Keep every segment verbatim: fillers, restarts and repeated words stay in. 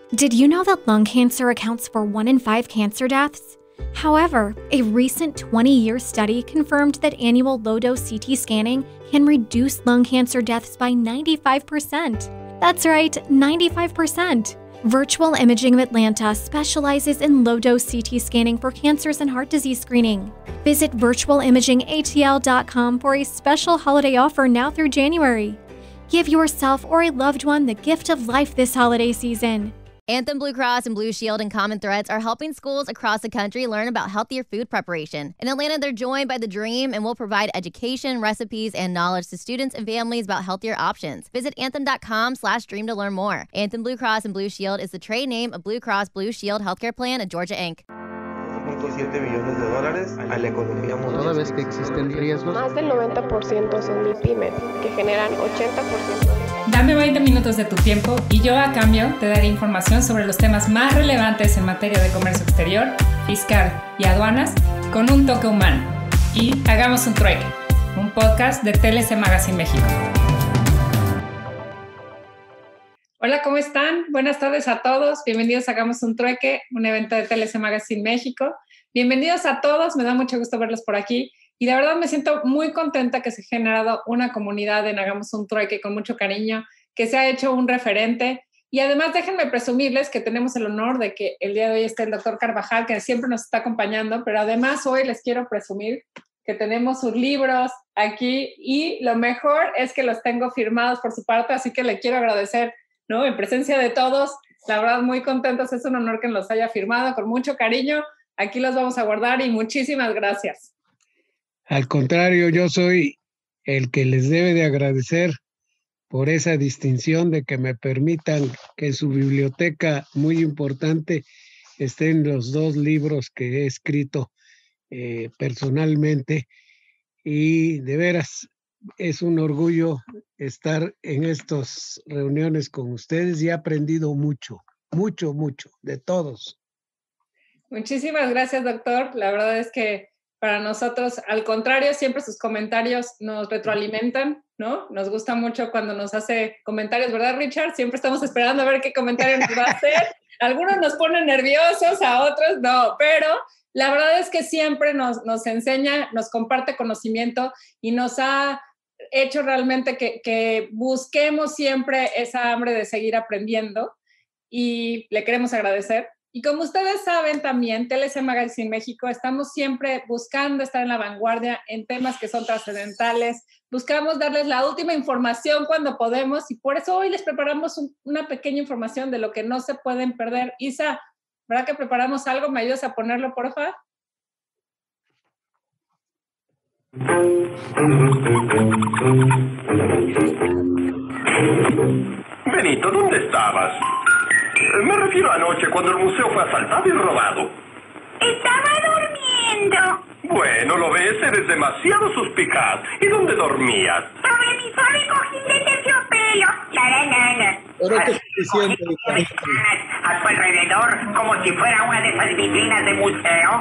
Did you know that lung cancer accounts for one in five cancer deaths? However, a recent twenty-year study confirmed that annual low-dose C T scanning can reduce lung cancer deaths by ninety-five percent. That's right, ninety-five percent. Virtual Imaging of Atlanta specializes in low-dose C T scanning for cancers and heart disease screening. Visit virtual imaging A T L dot com for a special holiday offer now through January. Give yourself or a loved one the gift of life this holiday season. Anthem Blue Cross and Blue Shield and Common Threads are helping schools across the country learn about healthier food preparation. In Atlanta, they're joined by The Dream and will provide education, recipes, and knowledge to students and families about healthier options. Visit anthem dot com slash dream to learn more. Anthem Blue Cross and Blue Shield is the trade name of Blue Cross Blue Shield Healthcare Plan of Georgia, Incorporated. dos punto siete millones de dólares a la economía mundial. Toda vez que existen riesgos. Más del noventa por ciento son MIPYMES, que generan ochenta por ciento de... Dame veinte minutos de tu tiempo y yo a cambio te daré información sobre los temas más relevantes en materia de comercio exterior, fiscal y aduanas con un toque humano. Y hagamos un trueque, un podcast de T L C Magazine México. Hola, ¿cómo están? Buenas tardes a todos. Bienvenidos a Hagamos un Trueque, un evento de T L C Magazine México. Bienvenidos a todos, me da mucho gusto verlos por aquí. Y de verdad me siento muy contenta que se ha generado una comunidad en Hagamos un Trueque con mucho cariño, que se ha hecho un referente. Y además déjenme presumirles que tenemos el honor de que el día de hoy esté el doctor Carvajal, que siempre nos está acompañando, pero además hoy les quiero presumir que tenemos sus libros aquí y lo mejor es que los tengo firmados por su parte, así que le quiero agradecer, ¿no? En presencia de todos, la verdad muy contentos, es un honor que los haya firmado con mucho cariño. Aquí los vamos a guardar y muchísimas gracias. Al contrario, yo soy el que les debe de agradecer por esa distinción de que me permitan que en su biblioteca muy importante estén los dos libros que he escrito eh, personalmente. Y de veras es un orgullo estar en estas reuniones con ustedes y he aprendido mucho, mucho, mucho, de todos. Muchísimas gracias, doctor. La verdad es que para nosotros, al contrario, siempre sus comentarios nos retroalimentan, ¿no? Nos gusta mucho cuando nos hace comentarios, ¿verdad, Richard? Siempre estamos esperando a ver qué comentario nos va a hacer. Algunos nos ponen nerviosos, a otros no, pero la verdad es que siempre nos, nos enseña, nos comparte conocimiento y nos ha hecho realmente que, que busquemos siempre esa hambre de seguir aprendiendo y le queremos agradecer. Y como ustedes saben también, T L C Magazine México, estamos siempre buscando estar en la vanguardia en temas que son trascendentales. Buscamos darles la última información cuando podemos y por eso hoy les preparamos un, una pequeña información de lo que no se pueden perder. Isa, ¿verdad que preparamos algo? ¿Me ayudas a ponerlo, porfa? Benito, ¿dónde estabas? Me refiero a anoche, cuando el museo fue asaltado y robado. Estaba durmiendo. Bueno, lo ves, eres demasiado suspicaz. ¿Y dónde dormías? Sobre mi suave cojín de terciopelo. La, la, la, la. Ahora que es suficiente. A su alrededor, como si fuera una de esas vitrinas de museo.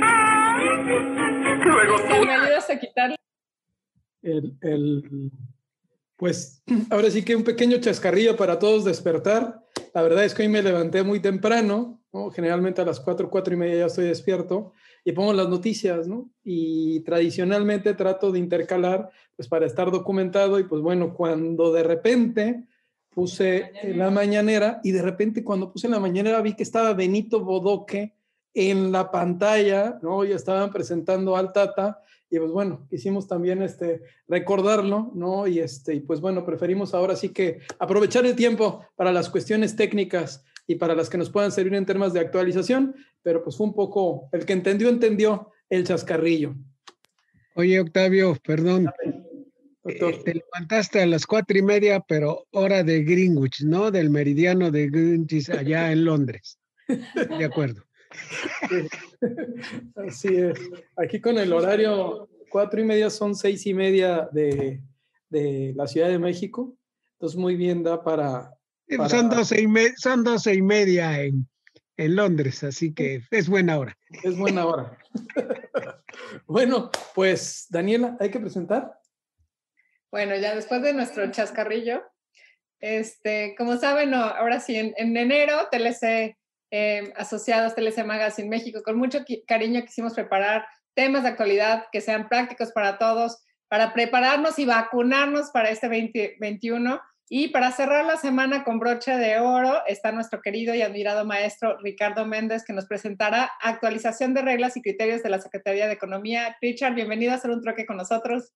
Luego tú... ¿Me ayudas a quitarle? El, el, pues ahora sí que un pequeño chascarrillo para todos despertar. La verdad es que hoy me levanté muy temprano, ¿no? Generalmente a las cuatro, cuatro y media ya estoy despierto y pongo las noticias, ¿no? Y tradicionalmente trato de intercalar, pues para estar documentado y pues bueno, cuando de repente puse la mañanera y de repente cuando puse la mañanera vi que estaba Benito Bodoque en la pantalla, ¿no? Ya estaban presentando al Tata y pues bueno, quisimos también este, recordarlo, ¿no? Y, este, y pues bueno, preferimos ahora sí que aprovechar el tiempo para las cuestiones técnicas y para las que nos puedan servir en temas de actualización, pero pues fue un poco, el que entendió, entendió el chascarrillo. Oye, Octavio, perdón, eh, te levantaste a las cuatro y media, pero hora de Greenwich, ¿no? Del meridiano de Greenwich allá en Londres. De acuerdo. Sí. Así es. Aquí con el horario cuatro y media son seis y media de, de la Ciudad de México. Entonces muy bien da para... para... Son, doce y me... son doce y media en, en Londres, así que es buena hora. Es buena hora. Bueno, pues Daniela, ¿hay que presentar? Bueno, ya después de nuestro chascarrillo, Este, como saben, no, ahora sí, en, en enero, T L C eh, Asociados, T L C Magazine México, con mucho cariño quisimos preparar temas de actualidad que sean prácticos para todos, para prepararnos y vacunarnos para este veinte veintiuno. Y para cerrar la semana con broche de oro está nuestro querido y admirado maestro Ricardo Méndez, que nos presentará actualización de reglas y criterios de la Secretaría de Economía. Richard, bienvenido a hacer un troque con nosotros.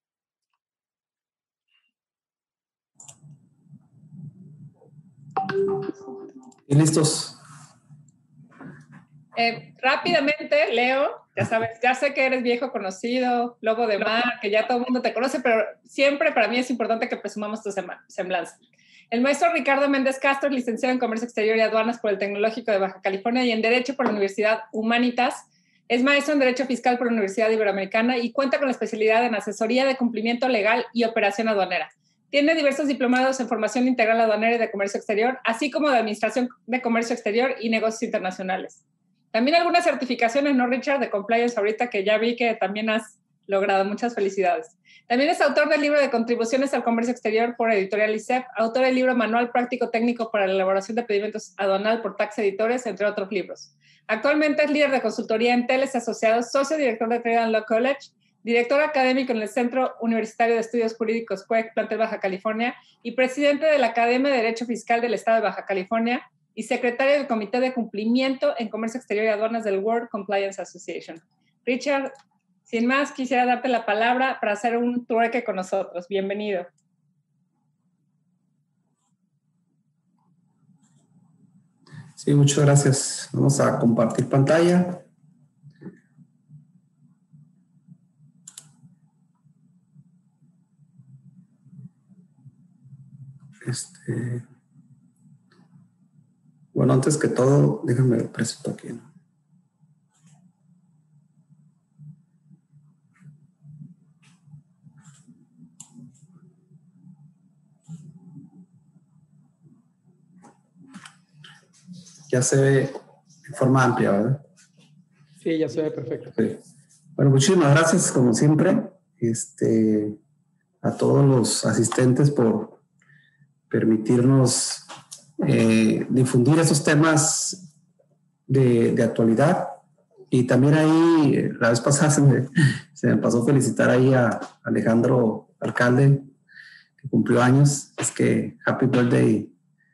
Y listos. Eh, rápidamente, Leo, ya sabes, ya sé que eres viejo conocido, lobo de mar, que ya todo el mundo te conoce, pero siempre para mí es importante que presumamos tu semblanza. El maestro Ricardo Méndez Castro es licenciado en Comercio Exterior y Aduanas por el Tecnológico de Baja California y en Derecho por la Universidad Humanitas. Es maestro en Derecho Fiscal por la Universidad Iberoamericana y cuenta con la especialidad en Asesoría de Cumplimiento Legal y Operación Aduanera. Tiene diversos diplomados en Formación Integral Aduanera y de Comercio Exterior, así como de Administración de Comercio Exterior y Negocios Internacionales. También algunas certificaciones, ¿no, Richard? De compliance ahorita, que ya vi que también has logrado. Muchas felicidades. También es autor del libro de Contribuciones al Comercio Exterior por Editorial I C E P, autor del libro Manual Práctico Técnico para la Elaboración de Pedimientos Aduanal por Tax Editores, entre otros libros. Actualmente es líder de consultoría en T L C Asociados, socio director de Trade and Law College, director académico en el Centro Universitario de Estudios Jurídicos C U E C, plantel Baja California, y presidente de la Academia de Derecho Fiscal del Estado de Baja California, y secretario del Comité de Cumplimiento en Comercio Exterior y Aduanas del World Compliance Association. Richard, sin más, quisiera darte la palabra para hacer un trueque con nosotros. Bienvenido. Sí, muchas gracias. Vamos a compartir pantalla. Este... Bueno, antes que todo, déjame lo presento aquí, ¿no? Ya se ve en forma amplia, ¿verdad? Sí, ya se ve perfecto. Sí. Bueno, muchísimas gracias, como siempre, este, a todos los asistentes por permitirnos Eh, difundir esos temas de, de actualidad. Y también ahí, la vez pasada se me, se me pasó felicitar ahí a Alejandro Alcalde, que cumplió años. Es que happy birthday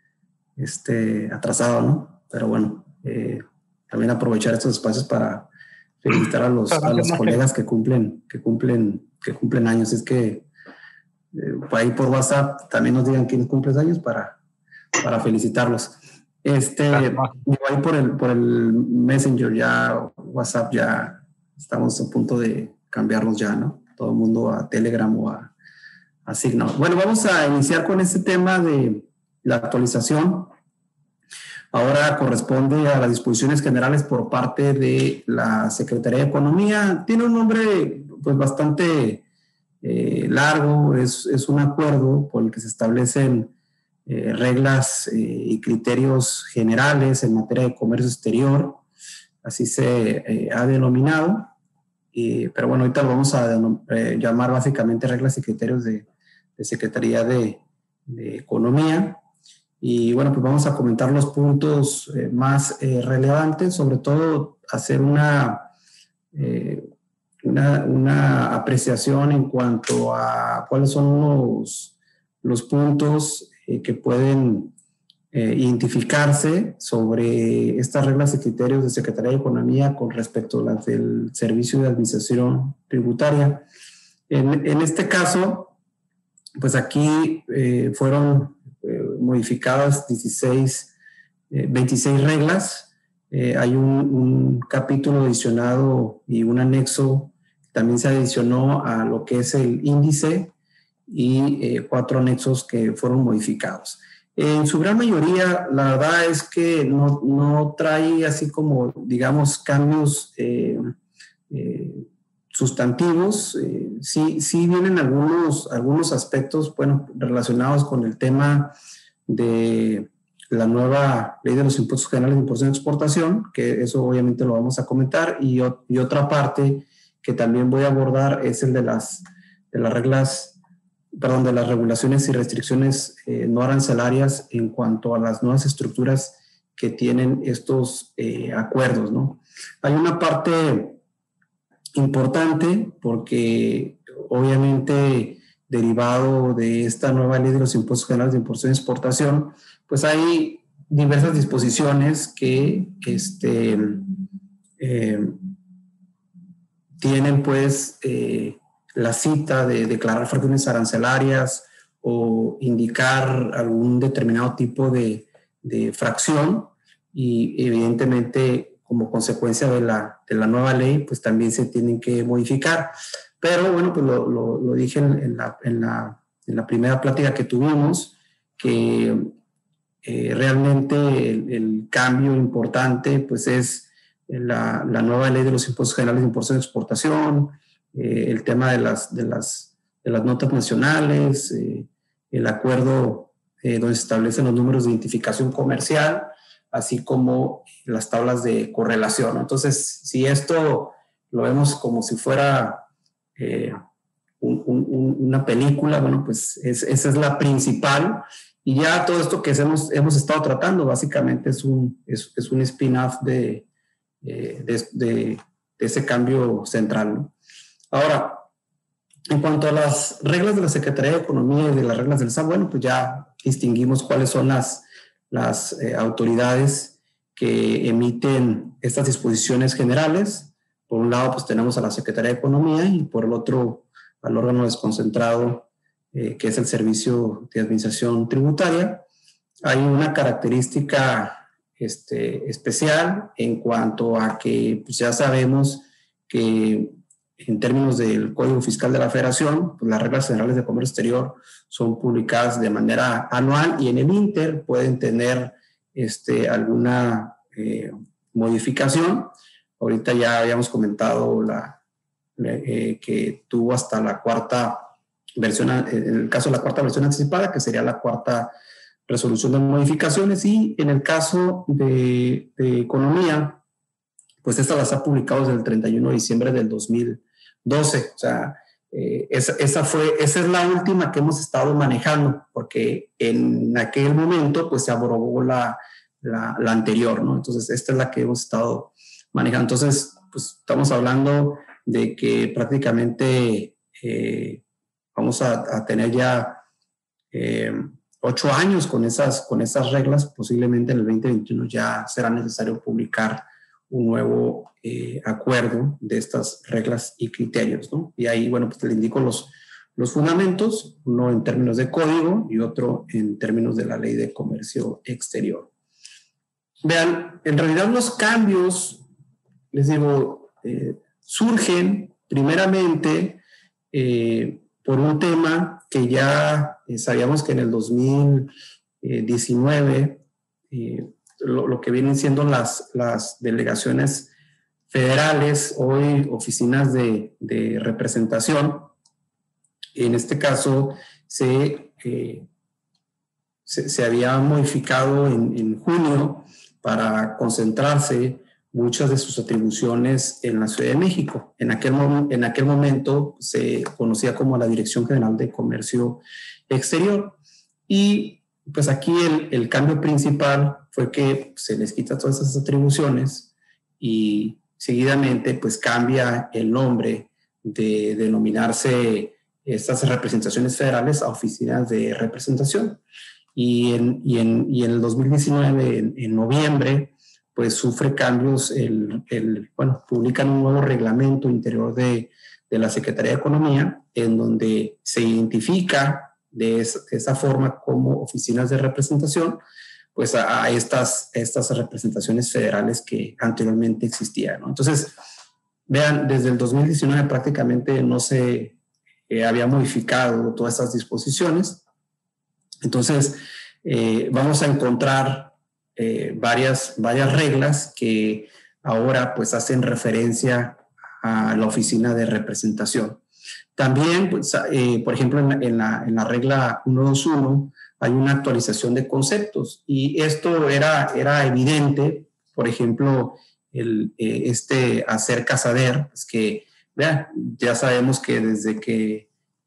este, atrasado, ¿no? Pero bueno, eh, también aprovechar estos espacios para felicitar a los, a los colegas que cumplen, que cumplen, que cumplen años. Es que eh, por ahí por WhatsApp también nos digan quiénes cumplen años para para felicitarlos. Este, ahí por el, por el Messenger ya, WhatsApp ya estamos a punto de cambiarnos ya, ¿no? Todo el mundo a Telegram o a, a Signal. Bueno, vamos a iniciar con este tema de la actualización. Ahora corresponde a las disposiciones generales por parte de la Secretaría de Economía. Tiene un nombre pues bastante eh, largo, es, es un acuerdo por el que se establecen Eh, reglas eh, y criterios generales en materia de comercio exterior, así se eh, ha denominado, y, pero bueno, ahorita lo vamos a eh, llamar básicamente reglas y criterios de, de Secretaría de, de Economía. Y bueno, pues vamos a comentar los puntos eh, más eh, relevantes, sobre todo hacer una, eh, una, una apreciación en cuanto a cuáles son los, los puntos que pueden eh, identificarse sobre estas reglas y criterios de Secretaría de Economía con respecto a las del Servicio de Administración Tributaria. En, en este caso, pues aquí eh, fueron eh, modificadas dieciséis, eh, veintiséis reglas. Eh, hay un, un capítulo adicionado y un anexo que también se adicionó a lo que es el índice, y eh, cuatro anexos que fueron modificados. En su gran mayoría, la verdad es que no, no trae así como, digamos, cambios eh, eh, sustantivos. Eh, sí, sí vienen algunos, algunos aspectos, bueno, relacionados con el tema de la nueva ley de los impuestos generales de importación y exportación, que eso obviamente lo vamos a comentar, y, y otra parte que también voy a abordar es el de las, de las reglas perdón, de las regulaciones y restricciones eh, no arancelarias en cuanto a las nuevas estructuras que tienen estos eh, acuerdos, ¿no? Hay una parte importante porque obviamente derivado de esta nueva ley de los impuestos generales de importación y exportación, pues hay diversas disposiciones que este, eh, tienen pues eh, la cita de declarar fracciones arancelarias o indicar algún determinado tipo de, de fracción, y evidentemente como consecuencia de la, de la nueva ley pues también se tienen que modificar. Pero bueno, pues lo, lo, lo dije en, en, la, en, la, en la primera plática que tuvimos, que eh, realmente el, el cambio importante pues es la, la nueva ley de los impuestos generales de importación y exportación, eh, el tema de las, de las, de las notas nacionales, eh, el acuerdo eh, donde se establecen los números de identificación comercial, así como las tablas de correlación. Entonces, si esto lo vemos como si fuera eh, un, un, una película, bueno, pues es, esa es la principal. Y ya todo esto que hemos, hemos estado tratando básicamente es un, es, es un spin-off de, eh, de, de, de ese cambio central, ¿no? Ahora, en cuanto a las reglas de la Secretaría de Economía y de las reglas del S A T, bueno, pues ya distinguimos cuáles son las, las eh, autoridades que emiten estas disposiciones generales. Por un lado, pues tenemos a la Secretaría de Economía y por el otro al órgano desconcentrado, eh, que es el Servicio de Administración Tributaria. Hay una característica este, especial en cuanto a que pues ya sabemos que en términos del Código Fiscal de la Federación, pues las reglas generales de comercio exterior son publicadas de manera anual y en el Inter pueden tener este, alguna eh, modificación. Ahorita ya habíamos comentado la, eh, que tuvo hasta la cuarta versión, en el caso de la cuarta versión anticipada, que sería la cuarta resolución de modificaciones, y en el caso de, de Economía, pues esta las ha publicado desde el treinta y uno de diciembre del dos mil doce. O sea, eh, esa, esa, fue, esa es la última que hemos estado manejando, porque en aquel momento pues se abrogó la, la, la anterior, ¿no? Entonces esta es la que hemos estado manejando. Entonces, pues estamos hablando de que prácticamente eh, vamos a, a tener ya eh, ocho años con esas, con esas reglas. Posiblemente en el veinte veintiuno ya será necesario publicar un nuevo eh, acuerdo de estas reglas y criterios, ¿no? Y ahí, bueno, pues le indico los, los fundamentos, uno en términos de código y otro en términos de la Ley de Comercio Exterior. Vean, en realidad los cambios, les digo, eh, surgen primeramente eh, por un tema que ya eh, sabíamos que en el dos mil diecinueve eh, Lo, lo que vienen siendo las, las delegaciones federales, hoy oficinas de, de representación. En este caso se, eh, se, se había modificado en, en junio para concentrarse muchas de sus atribuciones en la Ciudad de México. En aquel, en aquel momento se conocía como la Dirección General de Comercio Exterior. Y pues aquí el, el cambio principal fue que se les quita todas esas atribuciones y seguidamente pues cambia el nombre de denominarse estas representaciones federales a oficinas de representación. Y en, y en, y en el dos mil diecinueve, en, en noviembre, pues sufre cambios, el, el, bueno, publican un nuevo reglamento interior de, de la Secretaría de Economía en donde se identifica de esa, de esa forma como oficinas de representación, pues a, a estas, estas representaciones federales que anteriormente existían, ¿no? Entonces, vean, desde el dos mil diecinueve prácticamente no se eh, había modificado todas estas disposiciones. Entonces, eh, vamos a encontrar eh, varias, varias reglas que ahora pues hacen referencia a la oficina de representación. También, pues, eh, por ejemplo, en la, en, la, en la regla ciento veintiuno hay una actualización de conceptos y esto era, era evidente, por ejemplo, el, eh, este hacer casader, pues que vean, ya sabemos que desde que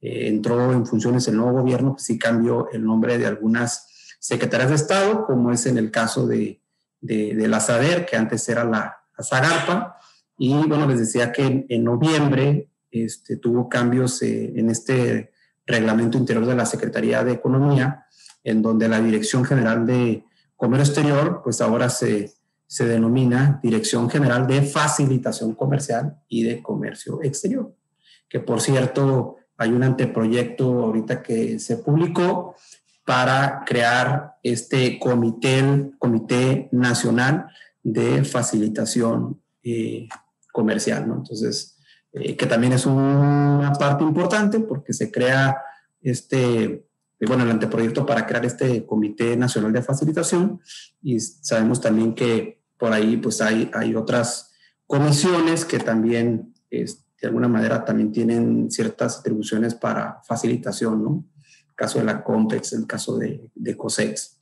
eh, entró en funciones el nuevo gobierno, pues sí cambió el nombre de algunas secretarias de Estado, como es en el caso de, de, de la SADER, que antes era la, la SAGARPA. Y bueno, les decía que en, en noviembre este, tuvo cambios eh, en este reglamento interior de la Secretaría de Economía, en donde la Dirección General de Comercio Exterior, pues ahora se, se denomina Dirección General de Facilitación Comercial y de Comercio Exterior, que por cierto hay un anteproyecto ahorita que se publicó para crear este comité, comité nacional de facilitación eh, comercial, ¿no? Entonces, eh, que también es una parte importante porque se crea este, bueno, el anteproyecto para crear este comité nacional de facilitación, y sabemos también que por ahí pues hay, hay otras comisiones que también es, de alguna manera también tienen ciertas atribuciones para facilitación, ¿no? El caso de la COMPEX, el caso de, de COSEX.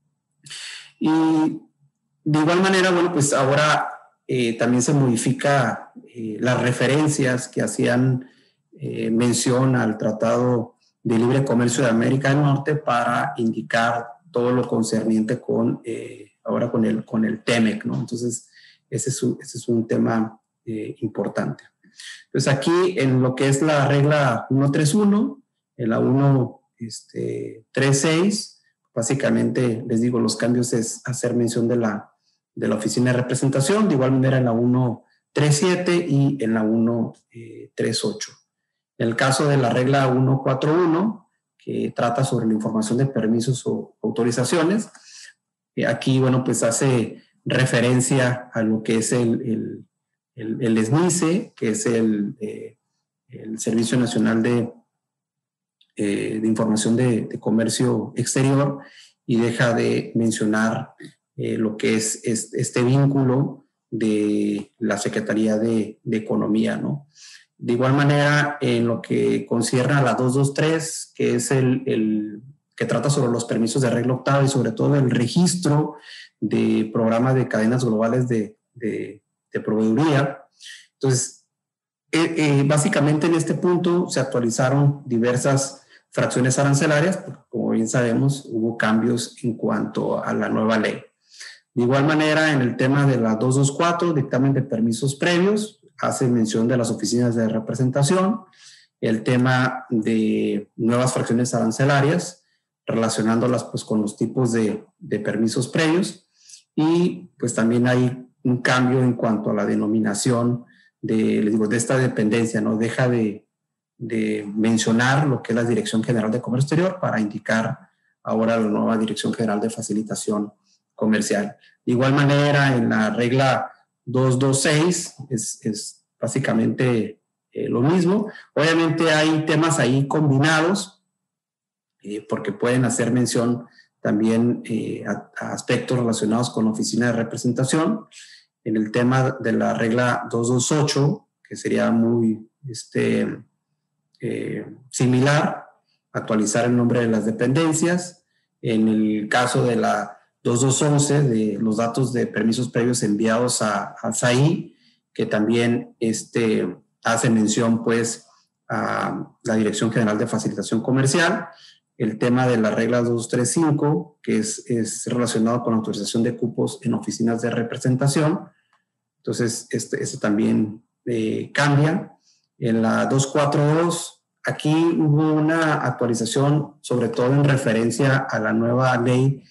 Y de igual manera, bueno, pues ahora eh, también se modifica eh, las referencias que hacían eh, mención al Tratado de Libre Comercio de América del Norte para indicar todo lo concerniente con, eh, ahora con el, con el TEMEC, ¿no? Entonces, ese es un, ese es un tema eh, importante. Entonces, aquí en lo que es la regla ciento treinta y uno, en la ciento treinta y seis, básicamente, les digo, los cambios es hacer mención de la, de la oficina de representación, de igual manera en la ciento treinta y siete y en la ciento treinta y ocho. En el caso de la regla ciento cuarenta y uno, que trata sobre la información de permisos o autorizaciones, aquí, bueno, pues hace referencia a lo que es el, el, el, el SNICE, que es el, eh, el Servicio Nacional de, eh, de Información de, de Comercio Exterior, y deja de mencionar eh, lo que es, es este vínculo de la Secretaría de, de Economía, ¿no? De igual manera, en lo que concierne a la doscientos veintitrés, que es el, el que trata sobre los permisos de regla octava y sobre todo el registro de programas de cadenas globales de, de, de proveeduría. Entonces, eh, eh, básicamente en este punto se actualizaron diversas fracciones arancelarias, porque como bien sabemos, hubo cambios en cuanto a la nueva ley. De igual manera, en el tema de la doscientos veinticuatro, dictamen de permisos previos, hace mención de las oficinas de representación, el tema de nuevas fracciones arancelarias, relacionándolas pues con los tipos de, de permisos previos, y pues también hay un cambio en cuanto a la denominación de, les digo, de esta dependencia, ¿no? Deja de, de mencionar lo que es la Dirección General de Comercio Exterior para indicar ahora la nueva Dirección General de Facilitación Comercial. De igual manera, en la regla doscientos veintiséis es, es básicamente eh, lo mismo. Obviamente hay temas ahí combinados eh, porque pueden hacer mención también eh, a, a aspectos relacionados con la oficina de representación. En el tema de la regla doscientos veintiocho, que sería muy este, eh, similar, actualizar el nombre de las dependencias. En el caso de la doscientos once, de los datos de permisos previos enviados a, a S A I, que también este, hace mención pues a la Dirección General de Facilitación Comercial. El tema de la regla doscientos treinta y cinco, que es, es relacionado con la autorización de cupos en oficinas de representación. Entonces, este, este también eh, cambia. En la doscientos cuarenta y dos, aquí hubo una actualización, sobre todo en referencia a la nueva ley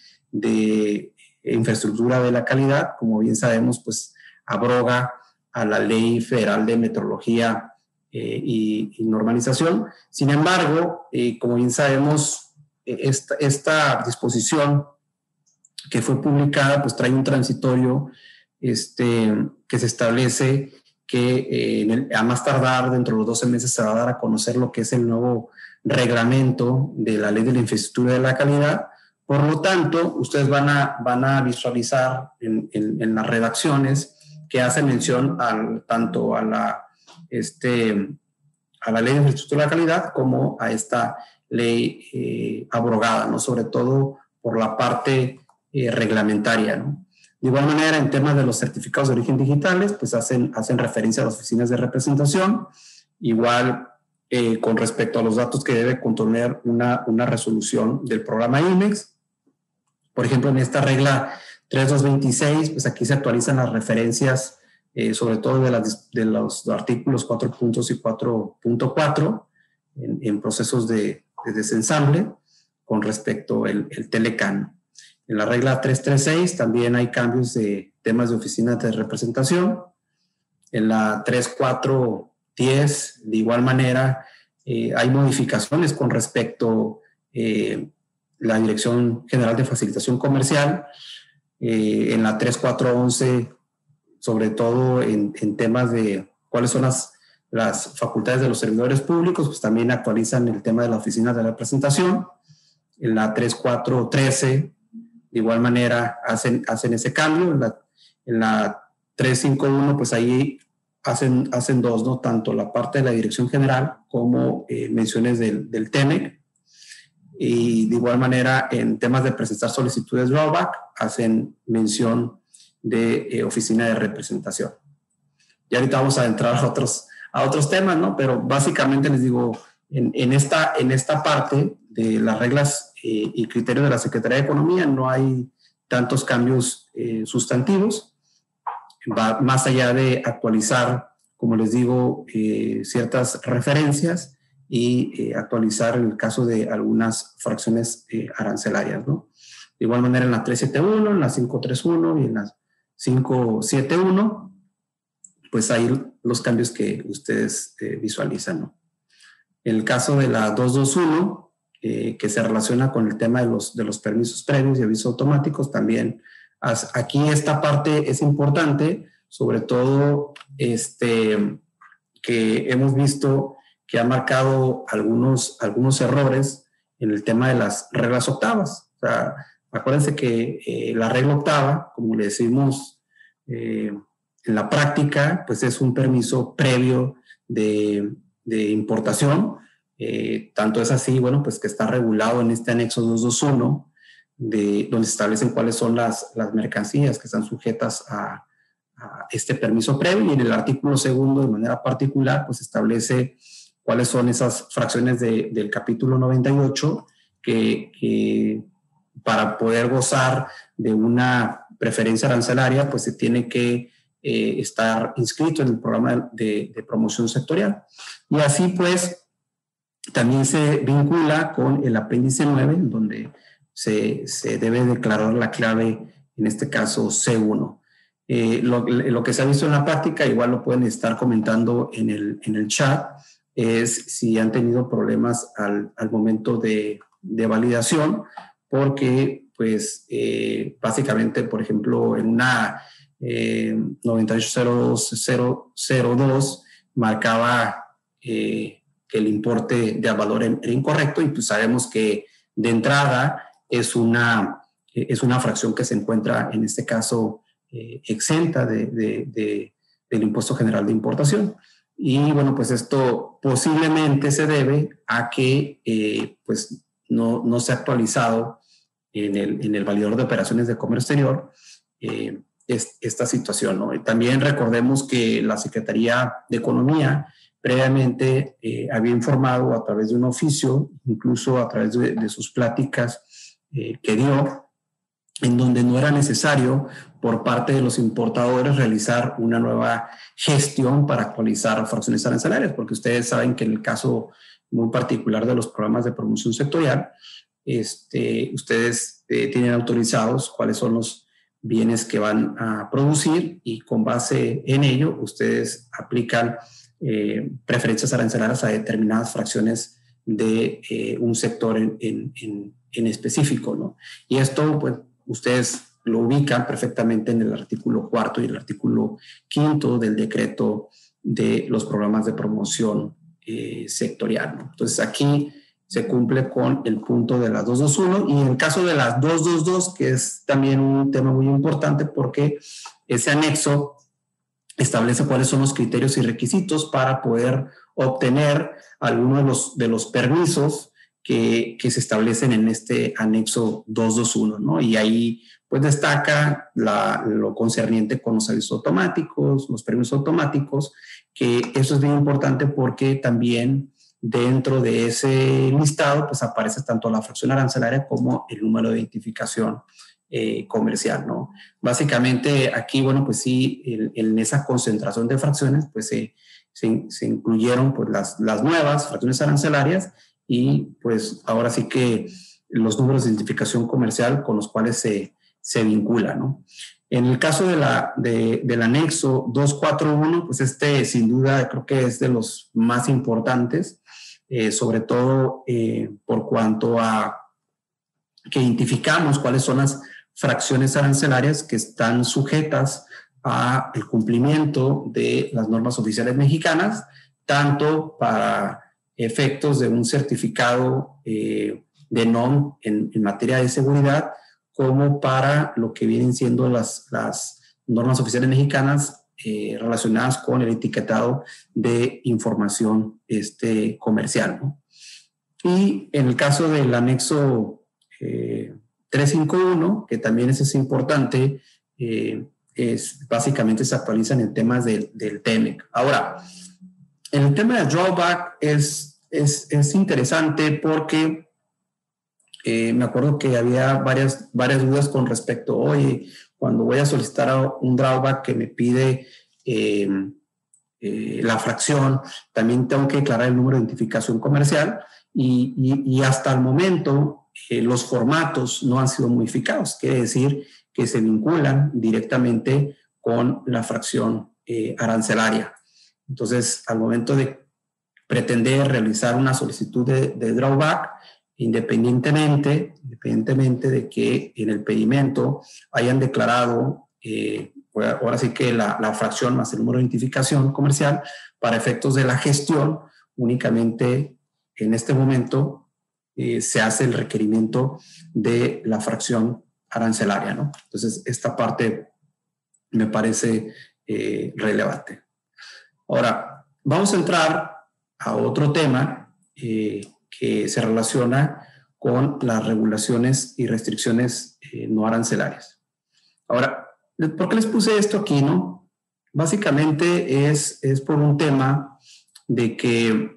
de infraestructura de la calidad. Como bien sabemos, pues abroga a la Ley Federal de Metrología eh, y, y Normalización. Sin embargo, eh, como bien sabemos, esta, esta disposición que fue publicada, pues trae un transitorio este, que se establece que eh, en el, a más tardar dentro de los doce meses se va a dar a conocer lo que es el nuevo reglamento de la Ley de la Infraestructura de la Calidad. Por lo tanto, ustedes van a, van a visualizar en, en, en las redacciones que hace mención al, tanto a la, este, a la Ley de Infraestructura de la Calidad como a esta ley eh, abrogada, ¿no? Sobre todo por la parte eh, reglamentaria, ¿no? De igual manera, en temas de los certificados de origen digitales, pues hacen, hacen referencia a las oficinas de representación. Igual eh, con respecto a los datos que debe contener una, una resolución del programa I M E X. Por ejemplo, en esta regla tres punto dos veintiséis, pues aquí se actualizan las referencias, eh, sobre todo de, las, de los artículos cuatro puntos y cuatro punto cuatro en, en procesos de, de desensamble con respecto al el Telecan. En la regla tres punto treinta y seis también hay cambios de temas de oficinas de representación. En la tres punto cuatro diez, de igual manera, eh, hay modificaciones con respecto eh, la Dirección General de Facilitación Comercial. Eh, en la tres punto cuatro once, sobre todo en, en temas de cuáles son las, las facultades de los servidores públicos, pues también actualizan el tema de la oficina de representación. En la tres punto cuatro trece, de igual manera, hacen, hacen ese cambio. En la, en la tres punto cinco uno, pues ahí hacen, hacen dos, ¿no? Tanto la parte de la Dirección General como eh, menciones del, del T E M E C. Y de igual manera, en temas de presentar solicitudes drawback, hacen mención de eh, oficina de representación. Y ahorita vamos a entrar a otros, a otros temas, ¿no? Pero básicamente les digo, en, en, esta, en esta parte de las reglas eh, y criterios de la Secretaría de Economía no hay tantos cambios eh, sustantivos. Va más allá de actualizar, como les digo, eh, ciertas referencias y eh, actualizar en el caso de algunas fracciones eh, arancelarias, ¿no? De igual manera en la tres punto setenta y uno, en la cinco punto treinta y uno y en la cinco punto setenta y uno, pues hay los cambios que ustedes eh, visualizan, ¿no? En el caso de la dos punto veintiuno, eh, que se relaciona con el tema de los, de los permisos previos y avisos automáticos, también as, aquí esta parte es importante, sobre todo este, que hemos visto que ha marcado algunos, algunos errores en el tema de las reglas octavas. O sea, acuérdense que eh, la regla octava, como le decimos eh, en la práctica, pues es un permiso previo de, de importación. Eh, tanto es así, bueno, pues que está regulado en este anexo dos punto veintiuno, de, donde se establecen cuáles son las, las mercancías que están sujetas a, a este permiso previo, y en el artículo segundo, de manera particular, pues establece cuáles son esas fracciones de, del capítulo noventa y ocho que, que para poder gozar de una preferencia arancelaria, pues se tiene que eh, estar inscrito en el programa de, de promoción sectorial. Y así pues también se vincula con el apéndice nueve, en donde se, se debe declarar la clave, en este caso C uno. Eh, lo, lo que se ha visto en la práctica, igual lo pueden estar comentando en el, en el chat, es si han tenido problemas al, al momento de, de validación, porque pues eh, básicamente, por ejemplo, en una eh, noventa y ocho cero dos cero dos marcaba eh, que el importe de valor era incorrecto, y pues sabemos que de entrada es una, es una fracción que se encuentra en este caso eh, exenta de, de, de, del impuesto general de importación. Y bueno, pues esto posiblemente se debe a que eh, pues no, no se ha actualizado en el, en el validador de operaciones de comercio exterior eh, es, esta situación, ¿no? Y también recordemos que la Secretaría de Economía previamente eh, había informado a través de un oficio, incluso a través de, de sus pláticas eh, que dio, en donde no era necesario por parte de los importadores realizar una nueva gestión para actualizar fracciones arancelarias, porque ustedes saben que en el caso muy particular de los programas de promoción sectorial, este, ustedes eh, tienen autorizados cuáles son los bienes que van a producir, y con base en ello ustedes aplican eh, preferencias arancelarias a determinadas fracciones de eh, un sector en, en, en, en específico, ¿no? Y esto, pues, ustedes lo ubican perfectamente en el artículo cuarto y el artículo quinto del decreto de los programas de promoción eh, sectorial, ¿no? Entonces aquí se cumple con el punto de las dos punto veintiuno, y en el caso de las dos punto veintidós, que es también un tema muy importante porque ese anexo establece cuáles son los criterios y requisitos para poder obtener algunos de los, de los permisos Que, que se establecen en este anexo dos punto veintiuno, ¿no? Y ahí pues destaca la, lo concerniente con los avisos automáticos, los permisos automáticos, que eso es bien importante porque también dentro de ese listado pues aparece tanto la fracción arancelaria como el número de identificación eh, comercial, ¿no? Básicamente aquí, bueno, pues sí, en, en esa concentración de fracciones pues se, se, se incluyeron pues las, las nuevas fracciones arancelarias y pues ahora sí que los números de identificación comercial con los cuales se, se vincula, ¿no? En el caso de la, de, del anexo doscientos cuarenta y uno, pues este sin duda creo que es de los más importantes, eh, sobre todo eh, por cuanto a que identificamos cuáles son las fracciones arancelarias que están sujetas al cumplimiento de las normas oficiales mexicanas, tanto para efectos de un certificado eh, de N O M en, en materia de seguridad, como para lo que vienen siendo las, las normas oficiales mexicanas eh, relacionadas con el etiquetado de información este, comercial, ¿no? Y en el caso del anexo eh, trescientos cincuenta y uno, que también ese es importante, eh, es, básicamente se actualizan en temas del, del T E M E C. Ahora, en el tema de drawback es, es, es interesante porque Eh, me acuerdo que había varias, varias dudas con respecto, oye, cuando voy a solicitar un drawback que me pide eh, eh, la fracción, también tengo que declarar el número de identificación comercial y, y, y hasta el momento eh, los formatos no han sido modificados, quiere decir que se vinculan directamente con la fracción eh, arancelaria. Entonces, al momento de pretender realizar una solicitud de, de drawback, Independientemente, independientemente de que en el pedimento hayan declarado, eh, ahora sí que la, la fracción más el número de identificación comercial, para efectos de la gestión, únicamente en este momento eh, se hace el requerimiento de la fracción arancelaria, ¿no? Entonces, esta parte me parece eh, relevante. Ahora, vamos a entrar a otro tema eh, que se relaciona con las regulaciones y restricciones eh, no arancelarias. Ahora, ¿por qué les puse esto aquí, no? Básicamente es, es por un tema de que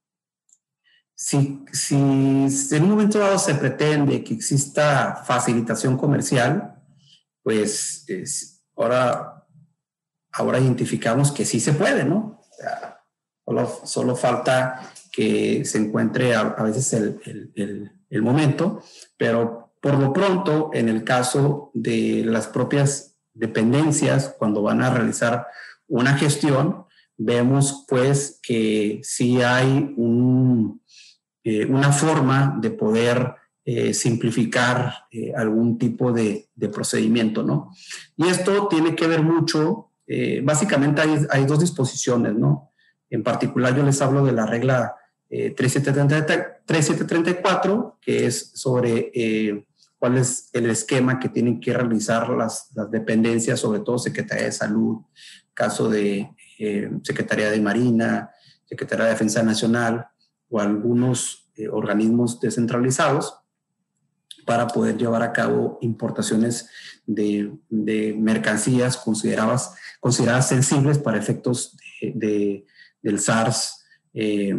si, si en un momento dado se pretende que exista facilitación comercial, pues es, ahora, ahora identificamos que sí se puede, ¿no? O sea, solo, solo falta que se encuentre a, a veces el, el, el, el momento, pero por lo pronto, en el caso de las propias dependencias, cuando van a realizar una gestión, vemos pues que sí hay un, eh, una forma de poder eh, simplificar eh, algún tipo de, de procedimiento, ¿no? Y esto tiene que ver mucho, eh, básicamente hay, hay dos disposiciones, ¿no? En particular yo les hablo de la regla Eh, treinta y siete treinta y cuatro, que es sobre eh, cuál es el esquema que tienen que realizar las, las dependencias, sobre todo Secretaría de Salud, caso de eh, Secretaría de Marina, Secretaría de Defensa Nacional o algunos eh, organismos descentralizados para poder llevar a cabo importaciones de, de mercancías consideradas, consideradas sensibles para efectos de, de, del SARS eh,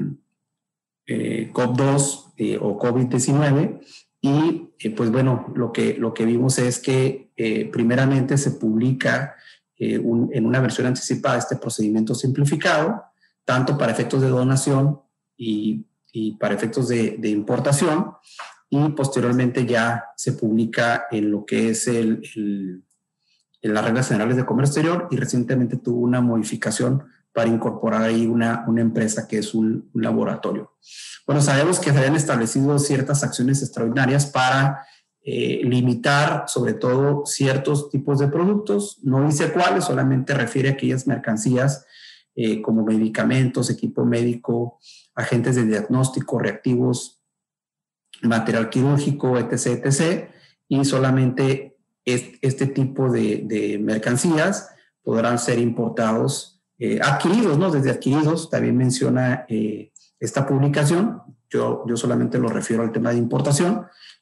Eh, COV dos eh, o COVID diecinueve y eh, pues bueno, lo que, lo que vimos es que eh, primeramente se publica eh, un, en una versión anticipada este procedimiento simplificado, tanto para efectos de donación y, y para efectos de, de importación, y posteriormente ya se publica en lo que es el, el, en las reglas generales de comercio exterior, y recientemente tuvo una modificación para incorporar ahí una, una empresa que es un, un laboratorio. Bueno, sabemos que se habían establecido ciertas acciones extraordinarias para eh, limitar sobre todo ciertos tipos de productos, no dice cuáles, solamente refiere a aquellas mercancías eh, como medicamentos, equipo médico, agentes de diagnóstico, reactivos, material quirúrgico, etcétera, etcétera, y solamente este, este tipo de, de mercancías podrán ser importados Eh, adquiridos, ¿no? Desde adquiridos, también menciona eh, esta publicación, yo, yo solamente lo refiero al tema de importación,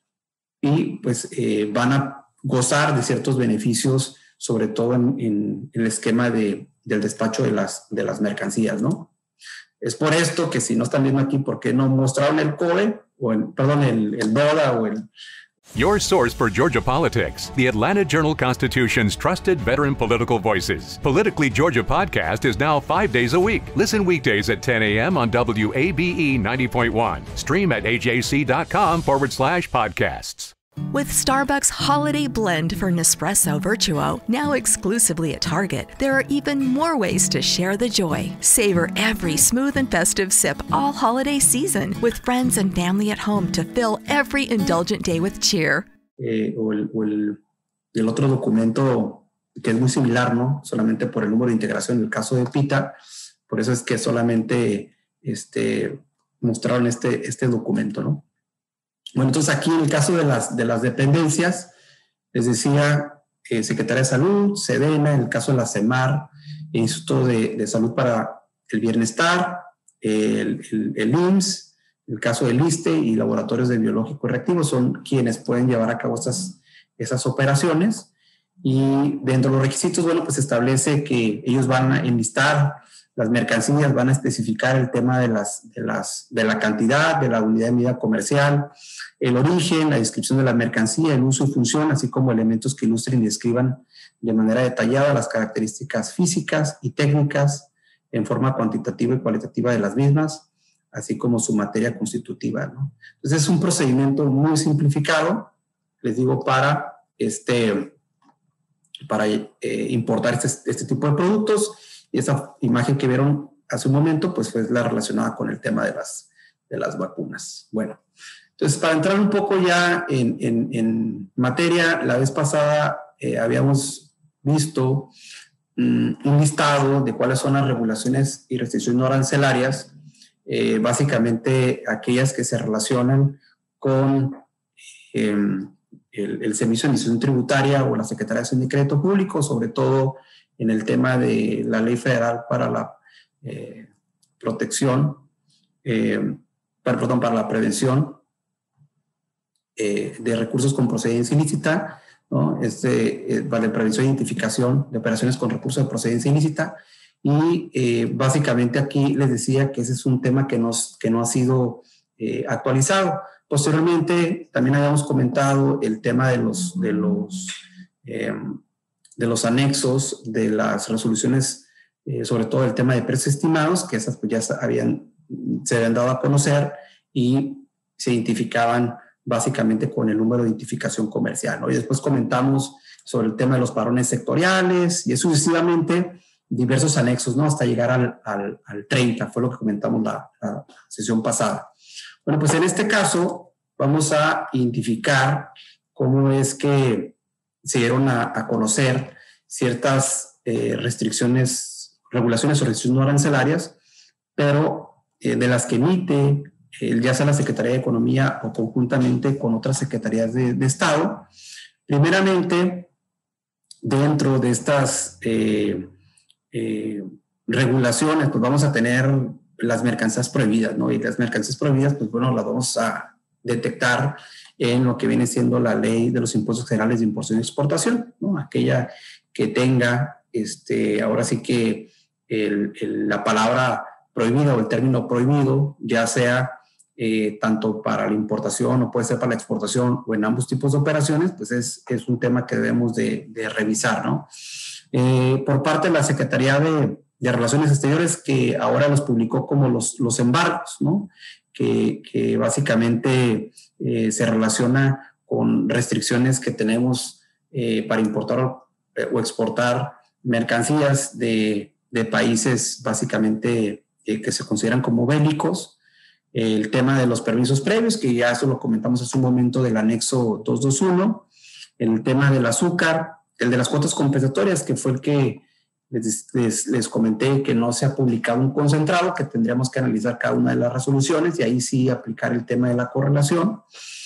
y pues eh, van a gozar de ciertos beneficios, sobre todo en, en, en el esquema de, del despacho de las, de las mercancías, ¿no? es por esto que si no están viendo aquí, ¿por qué no mostraron el C O E? O el, perdón, el, el DODA o el... Your source for Georgia politics, the Atlanta Journal-Constitution's trusted veteran political voices. Politically Georgia podcast is now five days a week. Listen weekdays at ten a.m. on W A B E ninety point one. Stream at ajc.com forward slash podcasts. With Starbucks Holiday Blend for Nespresso Virtuo, now exclusively at Target, there are even more ways to share the joy. Savor every smooth and festive sip all holiday season with friends and family at home to fill every indulgent day with cheer. Eh, o el, o el, el otro documento que es muy similar, ¿no? Solamente por el número de integración en el caso de PITA, por eso es que solamente este, mostraron este, este documento, ¿no? Bueno, entonces aquí en el caso de las, de las dependencias, les decía eh, Secretaría de Salud, SEDENA, en el caso de la CEMAR, Instituto de, de Salud para el Bienestar, el, el, el I M S S, el caso del ISSSTE y laboratorios de biológico y reactivo son quienes pueden llevar a cabo estas, esas operaciones. Y dentro de los requisitos, bueno, pues establece que ellos van a enlistar las mercancías, van a especificar el tema de, las, de, las, de la cantidad, de la unidad de medida comercial, el origen, la descripción de la mercancía, el uso y función, así como elementos que ilustren y describan de manera detallada las características físicas y técnicas en forma cuantitativa y cualitativa de las mismas, así como su materia constitutiva, ¿no? Entonces es un procedimiento muy simplificado, les digo, para, este, para eh, importar este, este tipo de productos. Y esa imagen que vieron hace un momento, pues fue la relacionada con el tema de las, de las vacunas. Bueno, entonces para entrar un poco ya en, en, en materia, la vez pasada eh, habíamos visto um, un listado de cuáles son las regulaciones y restricciones no arancelarias, eh, básicamente aquellas que se relacionan con eh, el, el Servicio de Administración Tributaria o la Secretaría de Hacienda y Crédito Público, sobre todo en el tema de la Ley Federal para la eh, protección, eh, para, perdón, para la prevención eh, de recursos con procedencia ilícita, ¿no? Este, eh, para la prevención e identificación de operaciones con recursos de procedencia ilícita. Y eh, básicamente aquí les decía que ese es un tema que, nos, que no ha sido eh, actualizado. Posteriormente también habíamos comentado el tema de los, de los eh, de los anexos de las resoluciones, eh, sobre todo el tema de precios estimados, que esas pues ya habían, se habían dado a conocer y se identificaban básicamente con el número de identificación comercial, ¿no? Y después comentamos sobre el tema de los parones sectoriales y sucesivamente diversos anexos, ¿no? Hasta llegar al, al, al treinta, fue lo que comentamos la, la sesión pasada. Bueno, pues en este caso vamos a identificar cómo es que se dieron a, a conocer ciertas eh, restricciones, regulaciones o restricciones no arancelarias, pero eh, de las que emite eh, ya sea la Secretaría de Economía o conjuntamente con otras secretarías de, de Estado. Primeramente, dentro de estas eh, eh, regulaciones, pues vamos a tener las mercancías prohibidas, ¿no? Y las mercancías prohibidas, pues bueno, las vamos a detectar en lo que viene siendo la ley de los impuestos generales de importación y exportación, ¿no? Aquella que tenga, este, ahora sí que el, el, la palabra prohibida o el término prohibido, ya sea eh, tanto para la importación o puede ser para la exportación o en ambos tipos de operaciones, pues es, es un tema que debemos de, de revisar, ¿no? Eh, por parte de la Secretaría de, de Relaciones Exteriores, que ahora los publicó como los, los embargos, ¿no? Que, que básicamente eh, se relaciona con restricciones que tenemos eh, para importar o, eh, o exportar mercancías de, de países básicamente eh, que se consideran como bélicos. El tema de los permisos previos, que ya eso lo comentamos hace un momento del anexo doscientos veintiuno. El tema del azúcar, el de las cuotas compensatorias, que fue el que Les, les, les comenté que no se ha publicado un concentrado, que tendríamos que analizar cada una de las resoluciones y ahí sí aplicar el tema de la correlación.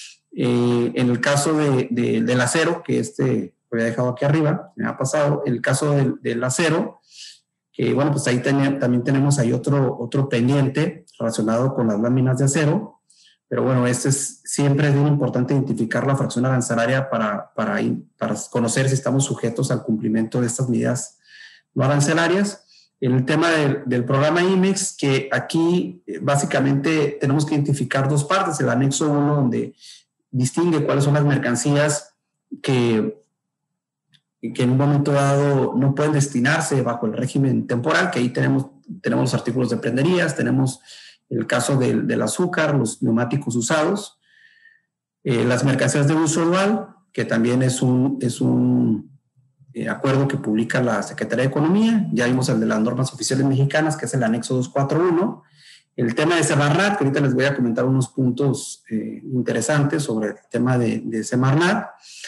Eh, en el caso de, de, del acero, que este lo había dejado aquí arriba, me ha pasado, el caso del, del acero, que bueno, pues ahí ten, también tenemos ahí otro, otro pendiente relacionado con las láminas de acero, pero bueno, este es, siempre es bien importante identificar la fracción arancelaria para, para, para conocer si estamos sujetos al cumplimiento de estas medidas no arancelarias. el tema del, del programa I M E X, que aquí básicamente tenemos que identificar dos partes. El anexo uno, donde distingue cuáles son las mercancías que, que en un momento dado no pueden destinarse bajo el régimen temporal, que ahí tenemos, tenemos los artículos de prenderías, tenemos el caso del, del azúcar, los neumáticos usados, eh, las mercancías de uso dual, que también es un, es un eh, acuerdo que publica la Secretaría de Economía. Ya vimos el de las normas oficiales mexicanas, que es el anexo doscientos cuarenta y uno. El tema de Semarnat, que ahorita les voy a comentar unos puntos eh, interesantes sobre el tema de, de Semarnat.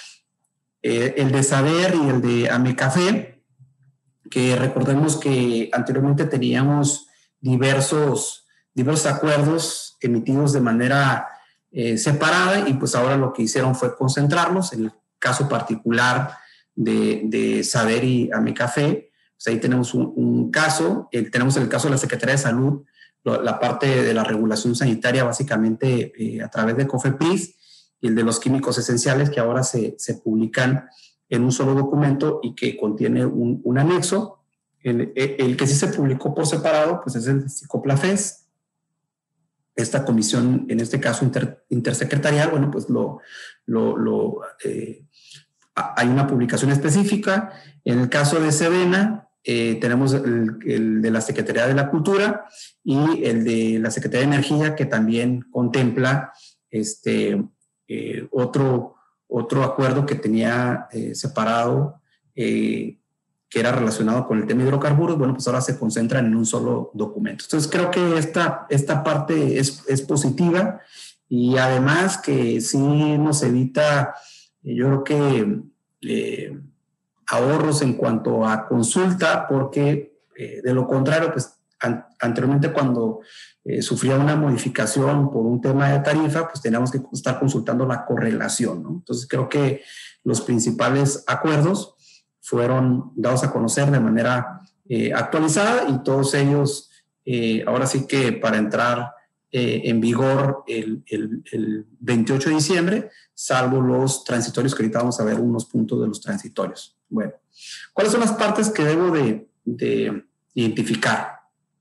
Eh, el de Saber y el de Amecafé, que recordemos que anteriormente teníamos diversos, diversos acuerdos emitidos de manera eh, separada, y pues ahora lo que hicieron fue concentrarlos. En el caso particular de, de Saber y Amecafé, pues ahí tenemos un, un caso, el, tenemos el caso de la Secretaría de Salud, la parte de la regulación sanitaria básicamente eh, a través de COFEPRIS, y el de los químicos esenciales, que ahora se, se publican en un solo documento y que contiene un, un anexo. El, el que sí se publicó por separado pues es el Cicoplafes. Esta comisión, en este caso inter, intersecretarial, bueno, pues lo, lo, lo, eh, hay una publicación específica. En el caso de Sedena, eh, tenemos el, el de la Secretaría de la Cultura y el de la Secretaría de Energía, que también contempla este, eh, otro, otro acuerdo que tenía eh, separado, eh, que era relacionado con el tema de hidrocarburos. Bueno, pues ahora se concentran en un solo documento. Entonces creo que esta, esta parte es, es positiva, y además que sí nos evita, eh, yo creo que eh, ahorros en cuanto a consulta, porque eh, de lo contrario, pues an anteriormente cuando eh, sufría una modificación por un tema de tarifa, pues teníamos que estar consultando la correlación, ¿no? Entonces creo que los principales acuerdos fueron dados a conocer de manera eh, actualizada, y todos ellos eh, ahora sí que para entrar eh, en vigor el, el, el veintiocho de diciembre, salvo los transitorios, que ahorita vamos a ver unos puntos de los transitorios. Bueno, ¿cuáles son las partes que debo de, de identificar?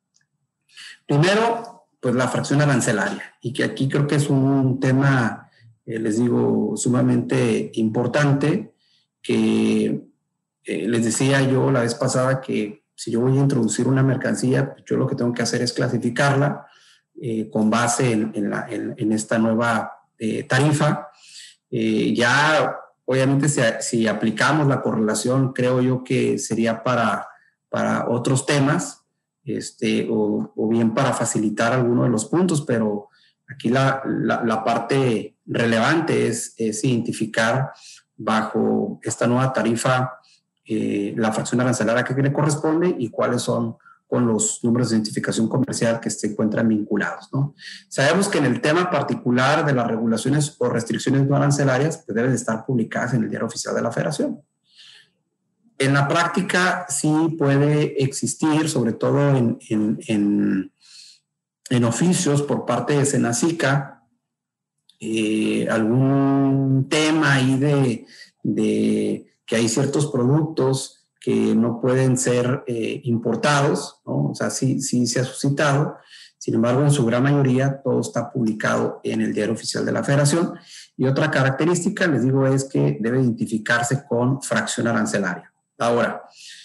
Primero, pues la fracción arancelaria, y que aquí creo que es un tema, eh, les digo, sumamente importante, que Eh, les decía yo la vez pasada que si yo voy a introducir una mercancía, pues yo lo que tengo que hacer es clasificarla eh, con base en, en, la, en, en esta nueva eh, tarifa. Eh, ya, obviamente, si, si aplicamos la correlación, creo yo que sería para, para otros temas, este, o, o bien para facilitar alguno de los puntos, pero aquí la, la, la parte relevante es, es identificar bajo esta nueva tarifa Eh, la fracción arancelaria que le corresponde y cuáles son con los números de identificación comercial que se encuentran vinculados, ¿no? Sabemos que en el tema particular de las regulaciones o restricciones no arancelarias, pues deben de estar publicadas en el Diario Oficial de la Federación. En la práctica sí puede existir, sobre todo en, en, en, en oficios por parte de Senacica, eh, algún tema ahí de, de que hay ciertos productos que no pueden ser eh, importados, ¿no? O sea, sí, sí se ha suscitado. Sin embargo, en su gran mayoría todo está publicado en el Diario Oficial de la Federación. Y otra característica, les digo, es que debe identificarse con fracción arancelaria. Ahora,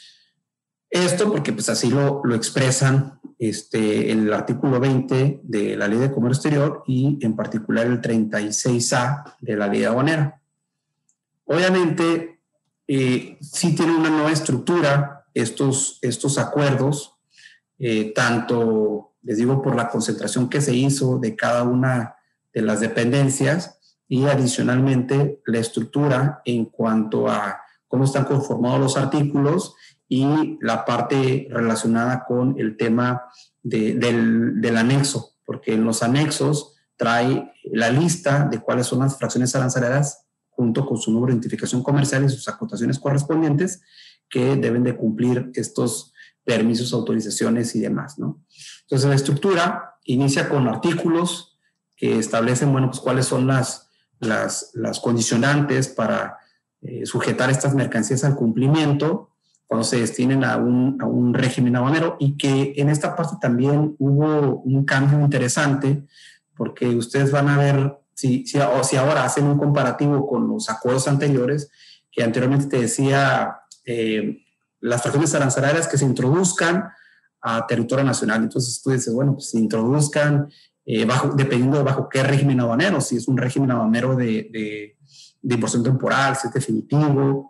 esto porque pues así lo, lo expresan este, el artículo veinte de la Ley de Comercio Exterior y en particular el treinta y seis A de la Ley Aduanera. Obviamente, Eh, sí tienen una nueva estructura estos, estos acuerdos, eh, tanto, les digo, por la concentración que se hizo de cada una de las dependencias, y adicionalmente la estructura en cuanto a cómo están conformados los artículos y la parte relacionada con el tema de, del, del anexo, porque en los anexos trae la lista de cuáles son las fracciones arancelarias junto con su número de identificación comercial y sus acotaciones correspondientes que deben de cumplir estos permisos, autorizaciones y demás, ¿no? Entonces, la estructura inicia con artículos que establecen, bueno, pues cuáles son las, las, las condicionantes para eh, sujetar estas mercancías al cumplimiento. cuando se destinen a un, a un régimen aduanero, y que en esta parte también hubo un cambio interesante, porque ustedes van a ver, si, si, o si ahora hacen un comparativo con los acuerdos anteriores, que anteriormente te decía eh, las fracciones arancelarias que se introduzcan a territorio nacional. Entonces tú dices, bueno, pues se introduzcan eh, bajo, dependiendo de bajo qué régimen aduanero, si es un régimen aduanero de, de, de importación temporal, si es definitivo,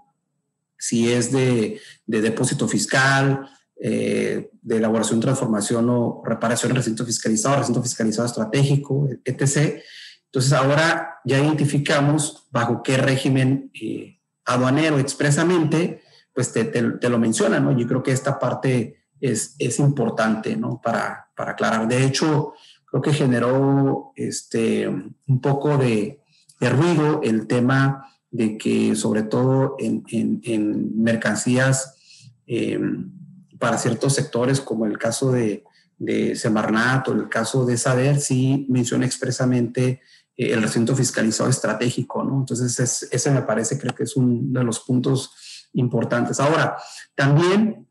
si es de, de depósito fiscal, eh, de elaboración, transformación o reparación de recinto fiscalizado, recinto fiscalizado estratégico, etcétera. Entonces ahora ya identificamos bajo qué régimen eh, aduanero expresamente, pues te, te, te lo menciona, ¿no? Yo creo que esta parte es, es importante, ¿no? Para, para aclarar. De hecho, creo que generó este, un poco de, de ruido el tema de que, sobre todo en, en, en mercancías eh, para ciertos sectores, como el caso de, de Semarnat o el caso de Saber, sí menciona expresamente eh, el recinto fiscalizado estratégico, ¿no? Entonces, es, ese me parece, creo que es uno de los puntos importantes. Ahora, también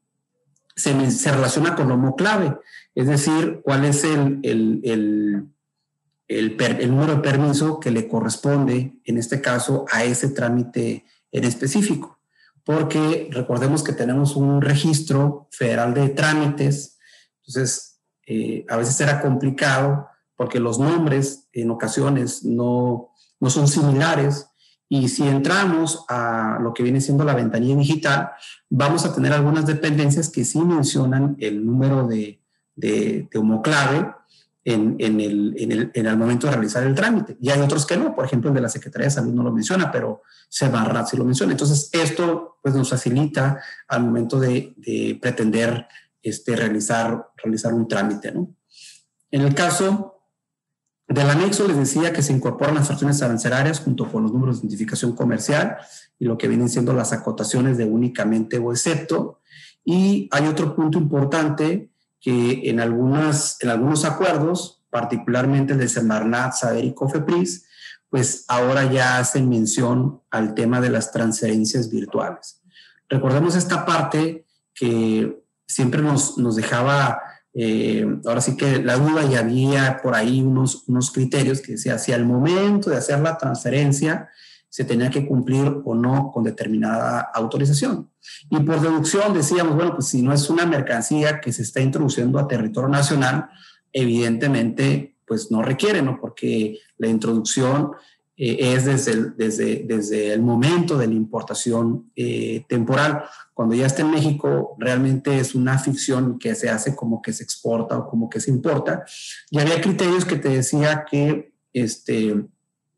se, se relaciona con lo clave, es decir, cuál es el, el, el El, per, el número de permiso que le corresponde, en este caso, a ese trámite en específico. Porque recordemos que tenemos un registro federal de trámites, entonces eh, a veces era complicado porque los nombres en ocasiones no, no son similares, y si entramos a lo que viene siendo la ventanilla digital, vamos a tener algunas dependencias que sí mencionan el número de, de, de homoclave En, en, el, en, el, en el momento de realizar el trámite. Y hay otros que no, por ejemplo, el de la Secretaría de Salud no lo menciona, pero Semarnat sí lo menciona. Entonces, esto pues, nos facilita al momento de, de pretender este, realizar, realizar un trámite, ¿no? En el caso del anexo, les decía que se incorporan las fracciones arancelarias junto con los números de identificación comercial y lo que vienen siendo las acotaciones de únicamente o excepto. Y hay otro punto importante, que en, algunas, en algunos acuerdos, particularmente el de Semarnat, Saber y Cofepris, pues ahora ya hacen mención al tema de las transferencias virtuales. Recordemos esta parte que siempre nos, nos dejaba, eh, ahora sí que la duda, y había por ahí unos, unos criterios que decía, si al momento de hacer la transferencia se tenía que cumplir o no con determinada autorización. Y por deducción decíamos, bueno, pues si no es una mercancía que se está introduciendo a territorio nacional, evidentemente pues no requiere, ¿no? Porque la introducción eh, es desde el, desde, desde el momento de la importación eh, temporal. Cuando ya está en México, realmente es una ficción que se hace como que se exporta o como que se importa. Y había criterios que te decía que este...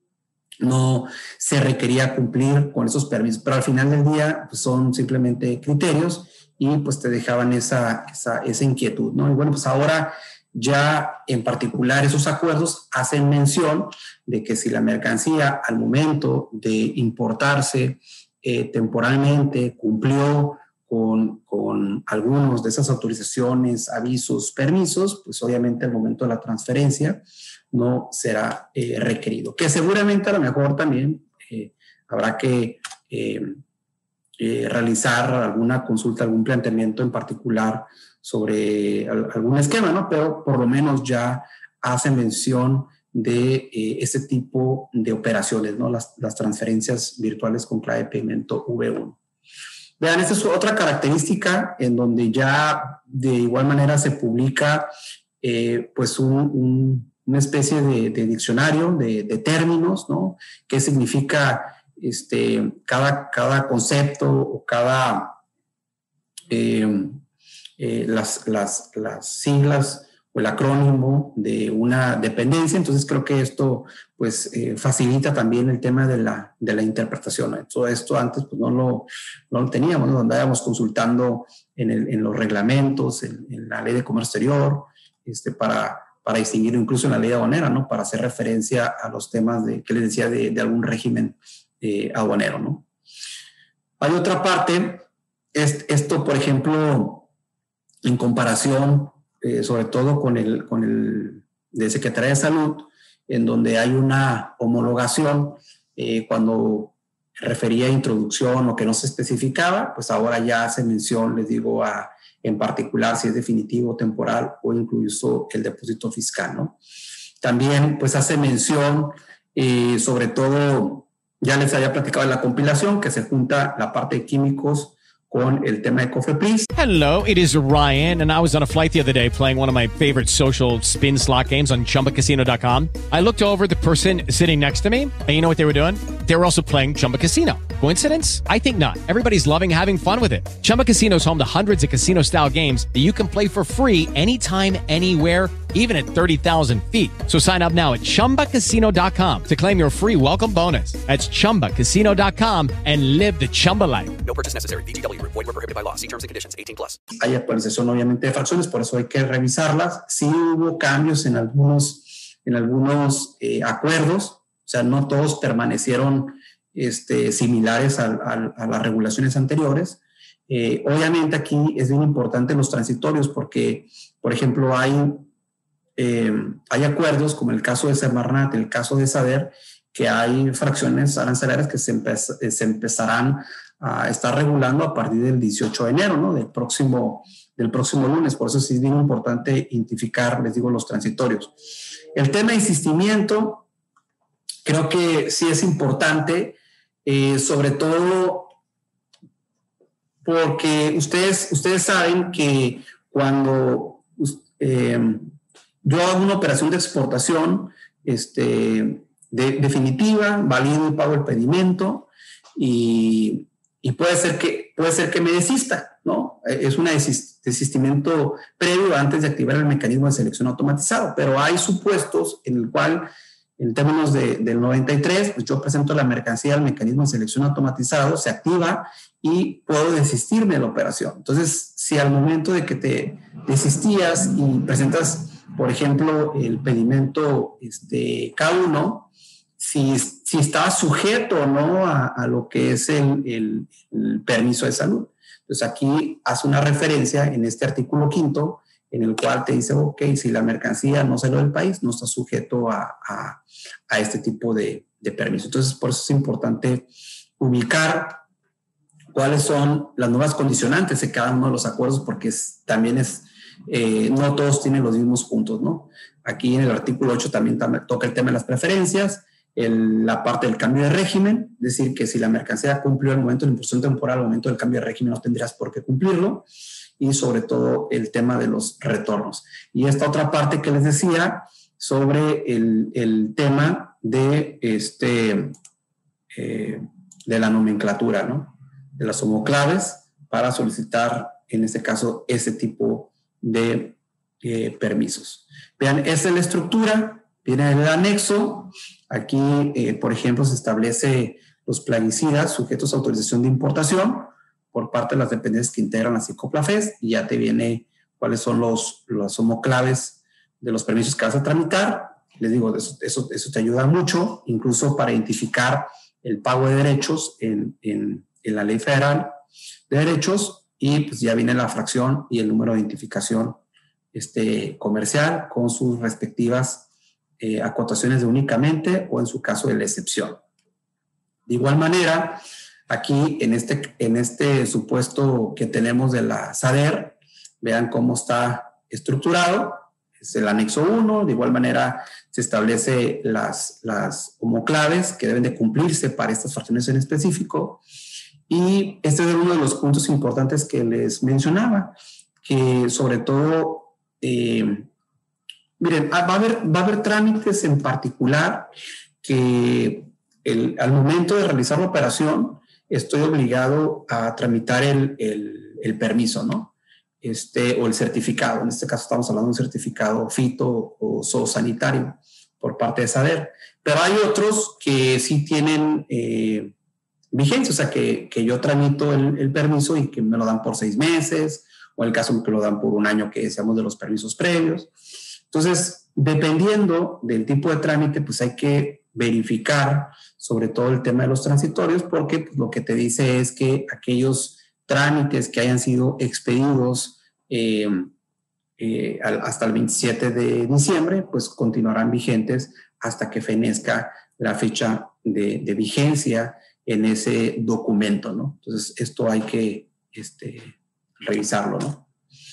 no se requería cumplir con esos permisos, pero al final del día pues, son simplemente criterios y pues te dejaban esa, esa, esa inquietud, ¿no? Y bueno, pues ahora ya en particular esos acuerdos hacen mención de que si la mercancía al momento de importarse eh, temporalmente cumplió con, con algunos de esas autorizaciones, avisos, permisos, pues obviamente al momento de la transferencia no será eh, requerido. Que seguramente a lo mejor también eh, habrá que eh, eh, realizar alguna consulta, algún planteamiento en particular sobre al, algún esquema, ¿no? Pero por lo menos ya hace mención de eh, ese tipo de operaciones, ¿no? Las, las transferencias virtuales con clave de pagamento V uno. Vean, esta es otra característica en donde ya de igual manera se publica eh, pues un, un una especie de, de diccionario de, de términos, ¿no? ¿Qué significa este, cada, cada concepto o cada eh, eh, las, las, las siglas o el acrónimo de una dependencia? Entonces creo que esto pues eh, facilita también el tema de la, de la interpretación, ¿no? Todo esto antes pues no lo, no lo teníamos, ¿no? Andábamos consultando en, el, en los reglamentos, en, en la ley de comercio exterior, este, para para distinguir incluso en la ley aduanera, ¿no? Para hacer referencia a los temas de, que les decía, de, de algún régimen eh, aduanero, ¿no? Hay otra parte, es, esto, por ejemplo, en comparación, eh, sobre todo con el, con el de Secretaría de Salud, en donde hay una homologación, eh, cuando refería a introducción o que no se especificaba, pues ahora ya hace mención, les digo, a, en particular si es definitivo, temporal o incluso el depósito fiscal, ¿no? También pues hace mención eh, sobre todo, ya les había platicado en la compilación, que se junta la parte de químicos con el tema de COFEPRIS. Hello, it is Ryan, and I was on a flight the other day playing one of my favorite social spin slot games on Chumba Casino dot com. I looked over at the person sitting next to me, and you know what they were doing? They were also playing Chumba Casino. Coincidence? I think not. Everybody's loving having fun with it. Chumba Casino is home to hundreds of casino-style games that you can play for free anytime, anywhere, even at thirty thousand feet. So sign up now at Chumba Casino dot com to claim your free welcome bonus. That's Chumba Casino dot com and live the Chumba life. No purchase necessary. V G W. Void where prohibited by law. See terms and conditions. eighteen plus. Hay actualización obviamente de fracciones, por eso hay que revisarlas. Sí hubo cambios en algunos, en algunos eh, acuerdos, o sea, no todos permanecieron este, similares a, a, a las regulaciones anteriores. Eh, obviamente aquí es bien importante los transitorios porque, por ejemplo, hay, eh, hay acuerdos como el caso de Semarnat, el caso de SADER, que hay fracciones arancelarias que se, empez, se empezarán a estar regulando a partir del dieciocho de enero, ¿no? Del próximo, del próximo lunes. Por eso sí es bien importante identificar, les digo, los transitorios. El tema de insistimiento, creo que sí es importante, eh, sobre todo porque ustedes, ustedes saben que cuando eh, yo hago una operación de exportación este, de, definitiva, valido y pago el pedimento y, y puede ser que, puede ser que me desista, ¿no? Es un desistimiento previo antes de activar el mecanismo de selección automatizado, pero hay supuestos en el cual, en términos de, del noventa y tres, pues yo presento la mercancía al mecanismo de selección automatizado, se activa y puedo desistirme de la operación. Entonces, si al momento de que te desistías y presentas, por ejemplo, el pedimento este, K uno, si, si estaba sujeto o no a, a lo que es el, el, el permiso de salud. Entonces, aquí hace una referencia en este artículo quinto, en el cual te dice, ok, si la mercancía no salió del país, no está sujeto a, a, a este tipo de, de permiso. Entonces, por eso es importante ubicar cuáles son las nuevas condicionantes de cada uno de los acuerdos, porque es, también es, eh, no todos tienen los mismos puntos, ¿no? Aquí en el artículo ocho también tam- toca el tema de las preferencias, el, la parte del cambio de régimen, es decir, que si la mercancía cumplió el momento de la imposición temporal, al momento del cambio de régimen no tendrías por qué cumplirlo, y sobre todo el tema de los retornos. Y esta otra parte que les decía sobre el, el tema de, este, eh, de la nomenclatura, ¿no? De las homoclaves para solicitar, en este caso, ese tipo de eh, permisos. Vean, esa es la estructura, viene el anexo. Aquí, eh, por ejemplo, se establece los plaguicidas sujetos a autorización de importación por parte de las dependencias que integran la CICOPLAFES, y ya te viene cuáles son los, los homoclaves de los permisos que vas a tramitar. Les digo, eso, eso, eso te ayuda mucho, incluso para identificar el pago de derechos en, en, en la Ley Federal de Derechos, y pues ya viene la fracción y el número de identificación este, comercial con sus respectivas eh, acotaciones de únicamente o en su caso de la excepción. De igual manera, aquí en este, en este supuesto que tenemos de la SADER, vean cómo está estructurado. Es el anexo uno, de igual manera se establece las, las homoclaves que deben de cumplirse para estas fracciones en específico. Y este es uno de los puntos importantes que les mencionaba, que sobre todo, eh, miren, va a, haber, va a haber trámites en particular que el, al momento de realizar la operación estoy obligado a tramitar el, el, el permiso, ¿no? Este, o el certificado. En este caso estamos hablando de un certificado fito o zoosanitario por parte de SADER. Pero hay otros que sí tienen eh, vigencia, o sea, que, que yo tramito el, el permiso y que me lo dan por seis meses, o en el caso que lo dan por un año, que decíamos de los permisos previos. Entonces, dependiendo del tipo de trámite, pues hay que verificar sobre todo el tema de los transitorios, porque pues, lo que te dice es que aquellos trámites que hayan sido expedidos eh, eh, hasta el veintisiete de diciembre, pues continuarán vigentes hasta que fenezca la fecha de, de vigencia en ese documento, ¿no? Entonces, esto hay que este, revisarlo, ¿no?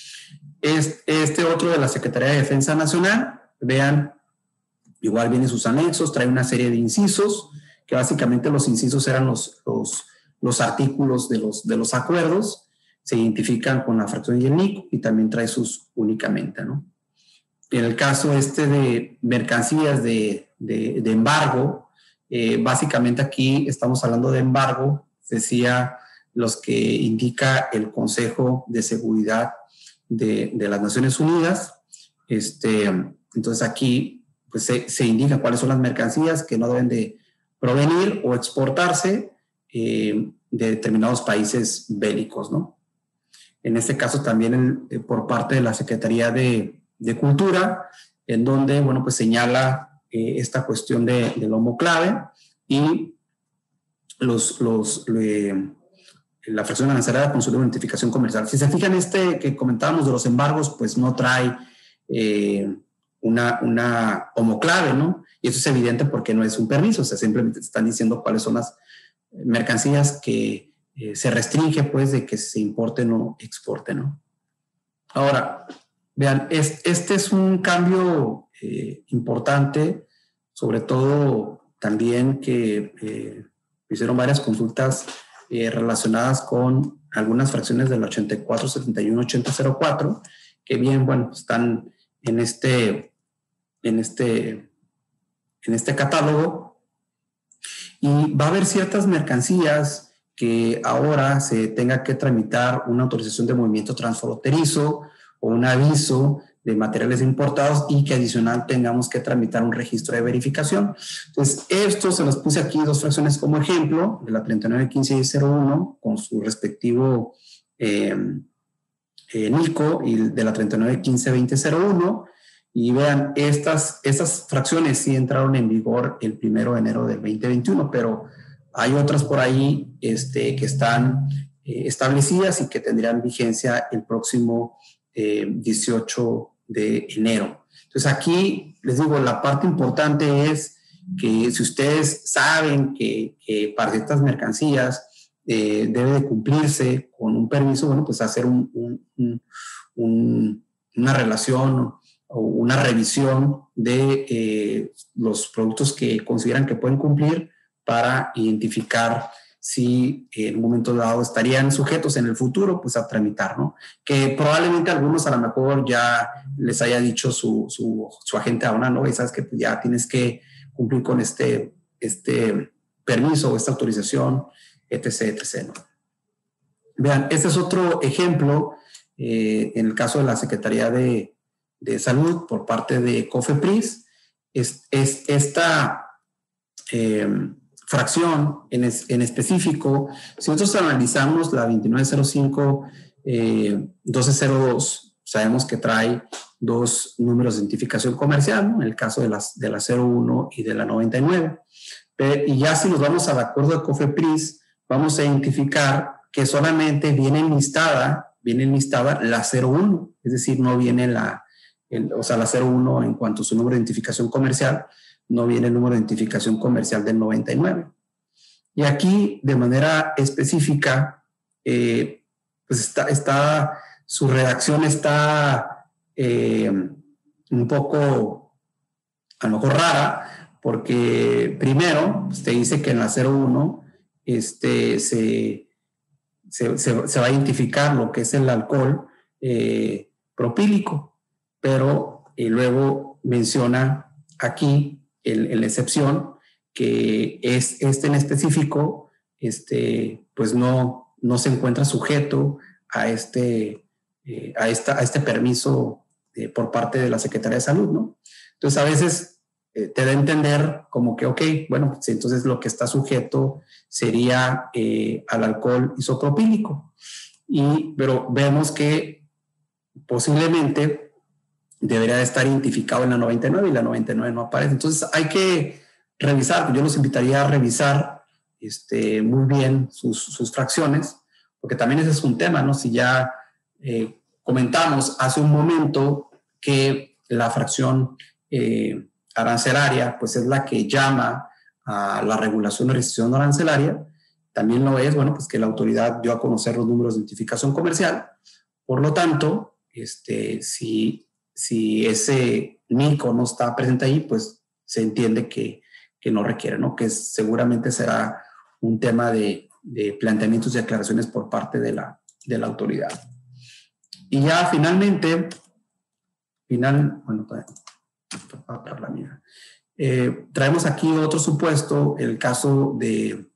Este otro de la Secretaría de Defensa Nacional, vean, igual vienen sus anexos, trae una serie de incisos, que básicamente los incisos eran los, los, los artículos de los, de los acuerdos, se identifican con la fracción y el N I C, y también trae sus únicamente, ¿no? En el caso este de mercancías de, de, de embargo, eh, básicamente aquí estamos hablando de embargo, decía, los que indica el Consejo de Seguridad de, de las Naciones Unidas. Este, entonces aquí pues, se, se indica cuáles son las mercancías que no deben de provenir o exportarse eh, de determinados países bélicos, ¿no? En este caso también el, por parte de la Secretaría de, de Cultura, en donde, bueno, pues señala eh, esta cuestión de, del lomo clave y los, los, eh, la fracción arancelaria con su identificación comercial. Si se fijan, este que comentábamos de los embargos, pues no trae eh, una, una homoclave, ¿no? Y eso es evidente porque no es un permiso, o sea, simplemente están diciendo cuáles son las mercancías que eh, se restringe, pues, de que se importen o exporten, ¿no? Ahora, vean, es, este es un cambio eh, importante, sobre todo también que eh, hicieron varias consultas eh, relacionadas con algunas fracciones del ochenta y cuatro, setenta y uno, ochenta cero cuatro, que bien, bueno, están en este, en este, en este catálogo, y va a haber ciertas mercancías que ahora se tenga que tramitar una autorización de movimiento transfronterizo o un aviso de materiales importados y que adicional tengamos que tramitar un registro de verificación. Entonces, esto se los puse aquí dos fracciones como ejemplo, de la treinta y nueve quince cero uno con su respectivo eh, eh, N I C O y de la treinta y nueve quince veinte cero uno. Y vean, estas, estas fracciones sí entraron en vigor el primero de enero del veinte veintiuno, pero hay otras por ahí este, que están eh, establecidas y que tendrán vigencia el próximo eh, dieciocho de enero. Entonces aquí les digo, la parte importante es que si ustedes saben que, que para estas mercancías eh, debe de cumplirse con un permiso, bueno, pues hacer un, un, un, un, una relación o una revisión de eh, los productos que consideran que pueden cumplir para identificar si en un momento dado estarían sujetos en el futuro pues a tramitar, ¿no? Que probablemente algunos a lo mejor ya les haya dicho su, su, su agente aduanal, ¿no? Y sabes que pues ya tienes que cumplir con este, este permiso o esta autorización, etc, etc, ¿no? Vean, este es otro ejemplo eh, en el caso de la Secretaría de, de Salud por parte de COFEPRIS. Es, es esta eh, fracción en, es, en específico, si nosotros analizamos la veintinueve cero cinco eh, doce cero dos, sabemos que trae dos números de identificación comercial, ¿no? En el caso de, las, de la cero uno y de la noventa y nueve. Pero, y ya si nos vamos al acuerdo de COFEPRIS, vamos a identificar que solamente viene listada, viene listada la cero uno, es decir, no viene la, el, o sea, la cero uno en cuanto a su número de identificación comercial, no viene el número de identificación comercial del noventa y nueve. Y aquí, de manera específica, eh, pues está, está, su redacción está eh, un poco, a lo mejor rara, porque primero pues te dice que en la cero uno este, se, se, se, se va a identificar lo que es el alcohol eh, propílico, pero y luego menciona aquí en, en la excepción que es este en específico este, pues no, no se encuentra sujeto a este, eh, a esta, a este permiso eh, por parte de la Secretaría de Salud, ¿no? Entonces a veces eh, te da a entender como que, ok, bueno, pues entonces lo que está sujeto sería eh, al alcohol isopropílico. Y, pero vemos que posiblemente debería de estar identificado en la noventa y nueve y la noventa y nueve no aparece. Entonces hay que revisar, yo los invitaría a revisar este, muy bien sus, sus fracciones, porque también ese es un tema, ¿no? Si ya eh, comentamos hace un momento que la fracción eh, arancelaria, pues es la que llama a la regulación de restricción arancelaria, también lo es, bueno, pues que la autoridad dio a conocer los números de identificación comercial. Por lo tanto, este, si, si ese N I C O no está presente ahí, pues se entiende que, que no requiere, ¿no? Que seguramente será un tema de, de planteamientos y aclaraciones por parte de la, de la autoridad. Y ya finalmente, final, bueno, para la mía. Eh, traemos aquí otro supuesto, el caso de,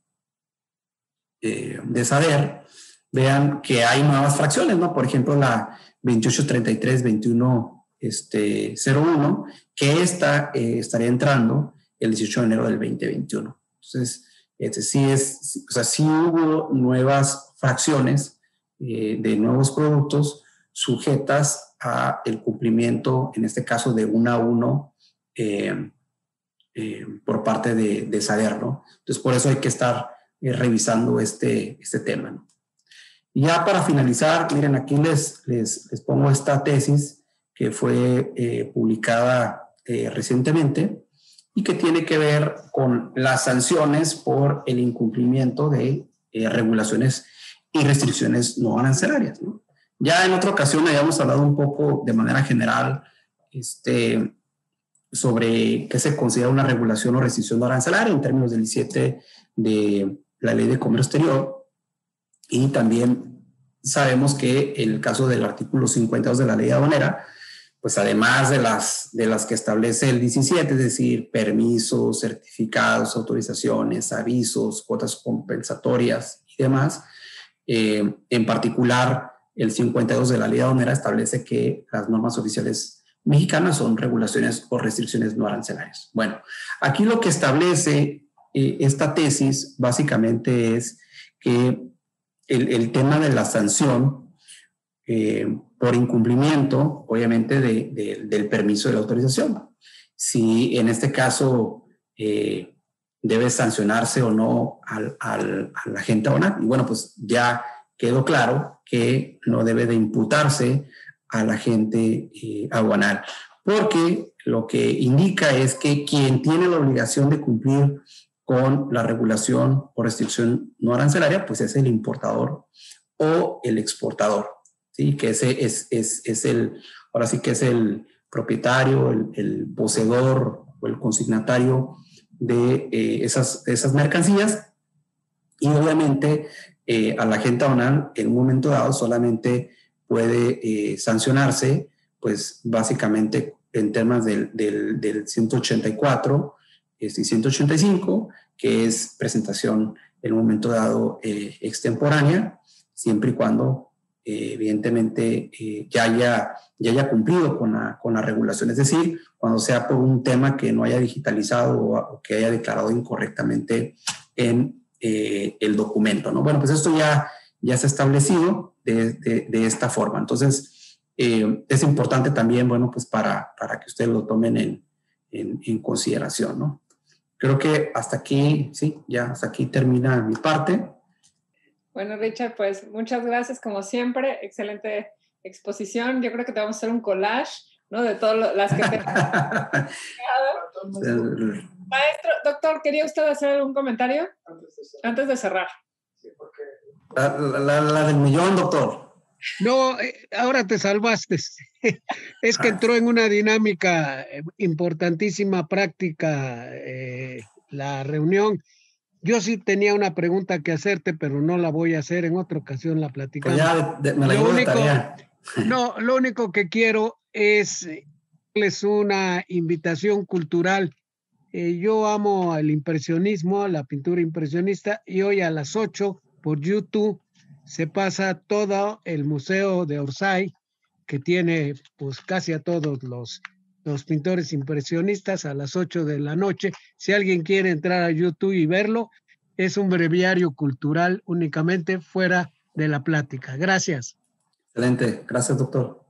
eh, de SADER. Vean que hay nuevas fracciones, ¿no? Por ejemplo, la veintiocho treinta y tres veintiuno este, cero uno, que esta eh, estaría entrando el dieciocho de enero del veinte veintiuno. Entonces, este, sí, es, o sea, sí hubo nuevas fracciones eh, de nuevos productos sujetas a el cumplimiento, en este caso, de uno a uno eh, eh, por parte de, de SADER, ¿no? Entonces, por eso hay que estar eh, revisando este, este tema, ¿no? Y ya para finalizar, miren, aquí les, les, les pongo esta tesis que fue eh, publicada eh, recientemente y que tiene que ver con las sanciones por el incumplimiento de eh, regulaciones y restricciones no arancelarias, ¿no? Ya en otra ocasión habíamos hablado un poco de manera general este, sobre qué se considera una regulación o restricción no arancelaria en términos del diecisiete de la Ley de Comercio Exterior, y también sabemos que en el caso del artículo cincuenta y dos de la Ley Aduanera, pues además de las, de las que establece el diecisiete, es decir, permisos, certificados, autorizaciones, avisos, cuotas compensatorias y demás, eh, en particular el cincuenta y dos de la Ley Aduanera establece que las normas oficiales mexicanas son regulaciones o restricciones no arancelarias. Bueno, aquí lo que establece eh, esta tesis básicamente es que el, el tema de la sanción eh, por incumplimiento, obviamente, de, de, del permiso de la autorización. Si en este caso eh, debe sancionarse o no al, al, al agente aduanal. Y bueno, pues ya quedó claro que no debe de imputarse al agente eh, aduanal, porque lo que indica es que quien tiene la obligación de cumplir con la regulación o restricción no arancelaria, pues es el importador o el exportador, ¿sí? Que ese es, es, es el, ahora sí que es el propietario, el, el poseedor o el consignatario de eh, esas, esas mercancías, y obviamente eh, al agente aduanal en un momento dado solamente puede eh, sancionarse, pues básicamente en temas del, del, del ciento ochenta y cuatro y ciento ochenta y cinco, que es presentación en un momento dado eh, extemporánea, siempre y cuando eh, evidentemente eh, ya, haya, ya haya cumplido con la, con la regulación, es decir, cuando sea por un tema que no haya digitalizado o, o que haya declarado incorrectamente en eh, el documento, ¿no? Bueno, pues esto ya, ya se ha establecido de, de, de esta forma. Entonces, eh, es importante también, bueno, pues para, para que ustedes lo tomen en, en, en consideración, ¿no? Creo que hasta aquí, sí, ya hasta aquí termina mi parte. Bueno, Richard, pues muchas gracias como siempre, excelente exposición. Yo creo que te vamos a hacer un collage, ¿no? De todas las que te... Maestro, doctor, ¿quería usted hacer algún comentario? Antes de cerrar. Sí, porque... la, la, la del millón, doctor. No, ahora te salvaste. Es que entró en una dinámica importantísima, práctica, eh, la reunión. Yo sí tenía una pregunta que hacerte, pero no la voy a hacer. En otra ocasión la platicamos. Pues ya, de, me la lo llevo único, de tarea. No, lo único que quiero es darles una invitación cultural. Eh, yo amo el impresionismo, la pintura impresionista, y hoy a las ocho por YouTube se pasa todo el Museo de Orsay, que tiene pues casi a todos los, los pintores impresionistas, a las ocho de la noche. Si alguien quiere entrar a YouTube y verlo, es un breviario cultural únicamente fuera de la plática. Gracias. Excelente. Gracias, doctor.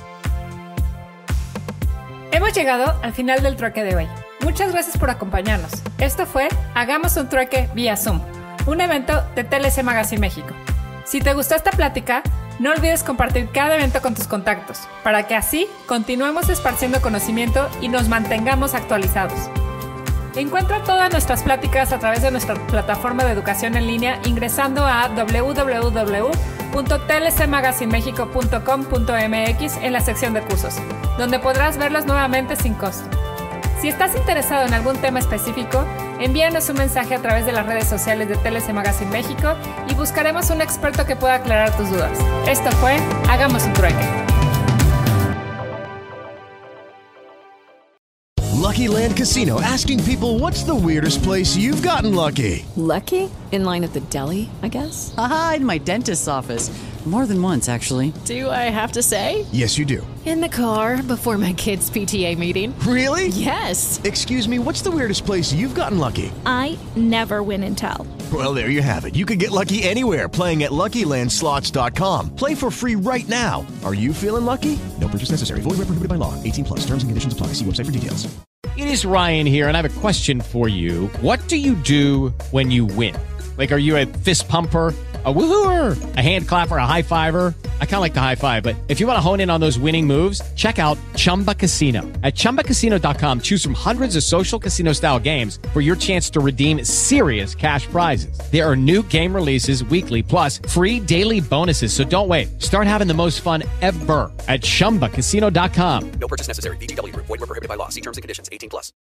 Hemos llegado al final del trueque de hoy. Muchas gracias por acompañarnos. Esto fue Hagamos un trueque vía Zoom, un evento de T L C Magazine México. Si te gustó esta plática, no olvides compartir cada evento con tus contactos, para que así continuemos esparciendo conocimiento y nos mantengamos actualizados. Encuentra todas nuestras pláticas a través de nuestra plataforma de educación en línea ingresando a doble u doble u doble u punto t l c magazine mexico punto com punto m x en la sección de cursos, donde podrás verlos nuevamente sin costo. Si estás interesado en algún tema específico, envíanos un mensaje a través de las redes sociales de T L C Magazine México y buscaremos un experto que pueda aclarar tus dudas. Esto fue Hagamos un Trueque. Lucky Land Casino, asking people, what's the weirdest place you've gotten lucky? Lucky? In line at the deli, I guess? Aha, in my dentist's office. More than once, actually. Do I have to say? Yes, you do. In the car before my kids' P T A meeting. Really? Yes. Excuse me, what's the weirdest place you've gotten lucky? I never win and tell. Well, there you have it. You can get lucky anywhere, playing at lucky land slots dot com. Play for free right now. Are you feeling lucky? No purchase necessary. Void where prohibited by law. eighteen plus. Terms and conditions apply. See website for details. It is Ryan here, and I have a question for you. What do you do when you win? Like, are you a fist pumper, a woohooer, a hand clapper, a high fiver? I kind of like the high five, but if you want to hone in on those winning moves, check out Chumba Casino. At chumba casino dot com, choose from hundreds of social casino style games for your chance to redeem serious cash prizes. There are new game releases weekly, plus free daily bonuses. So don't wait. Start having the most fun ever at chumba casino dot com. No purchase necessary. V G W. Void where prohibited by law. See terms and conditions. eighteen plus.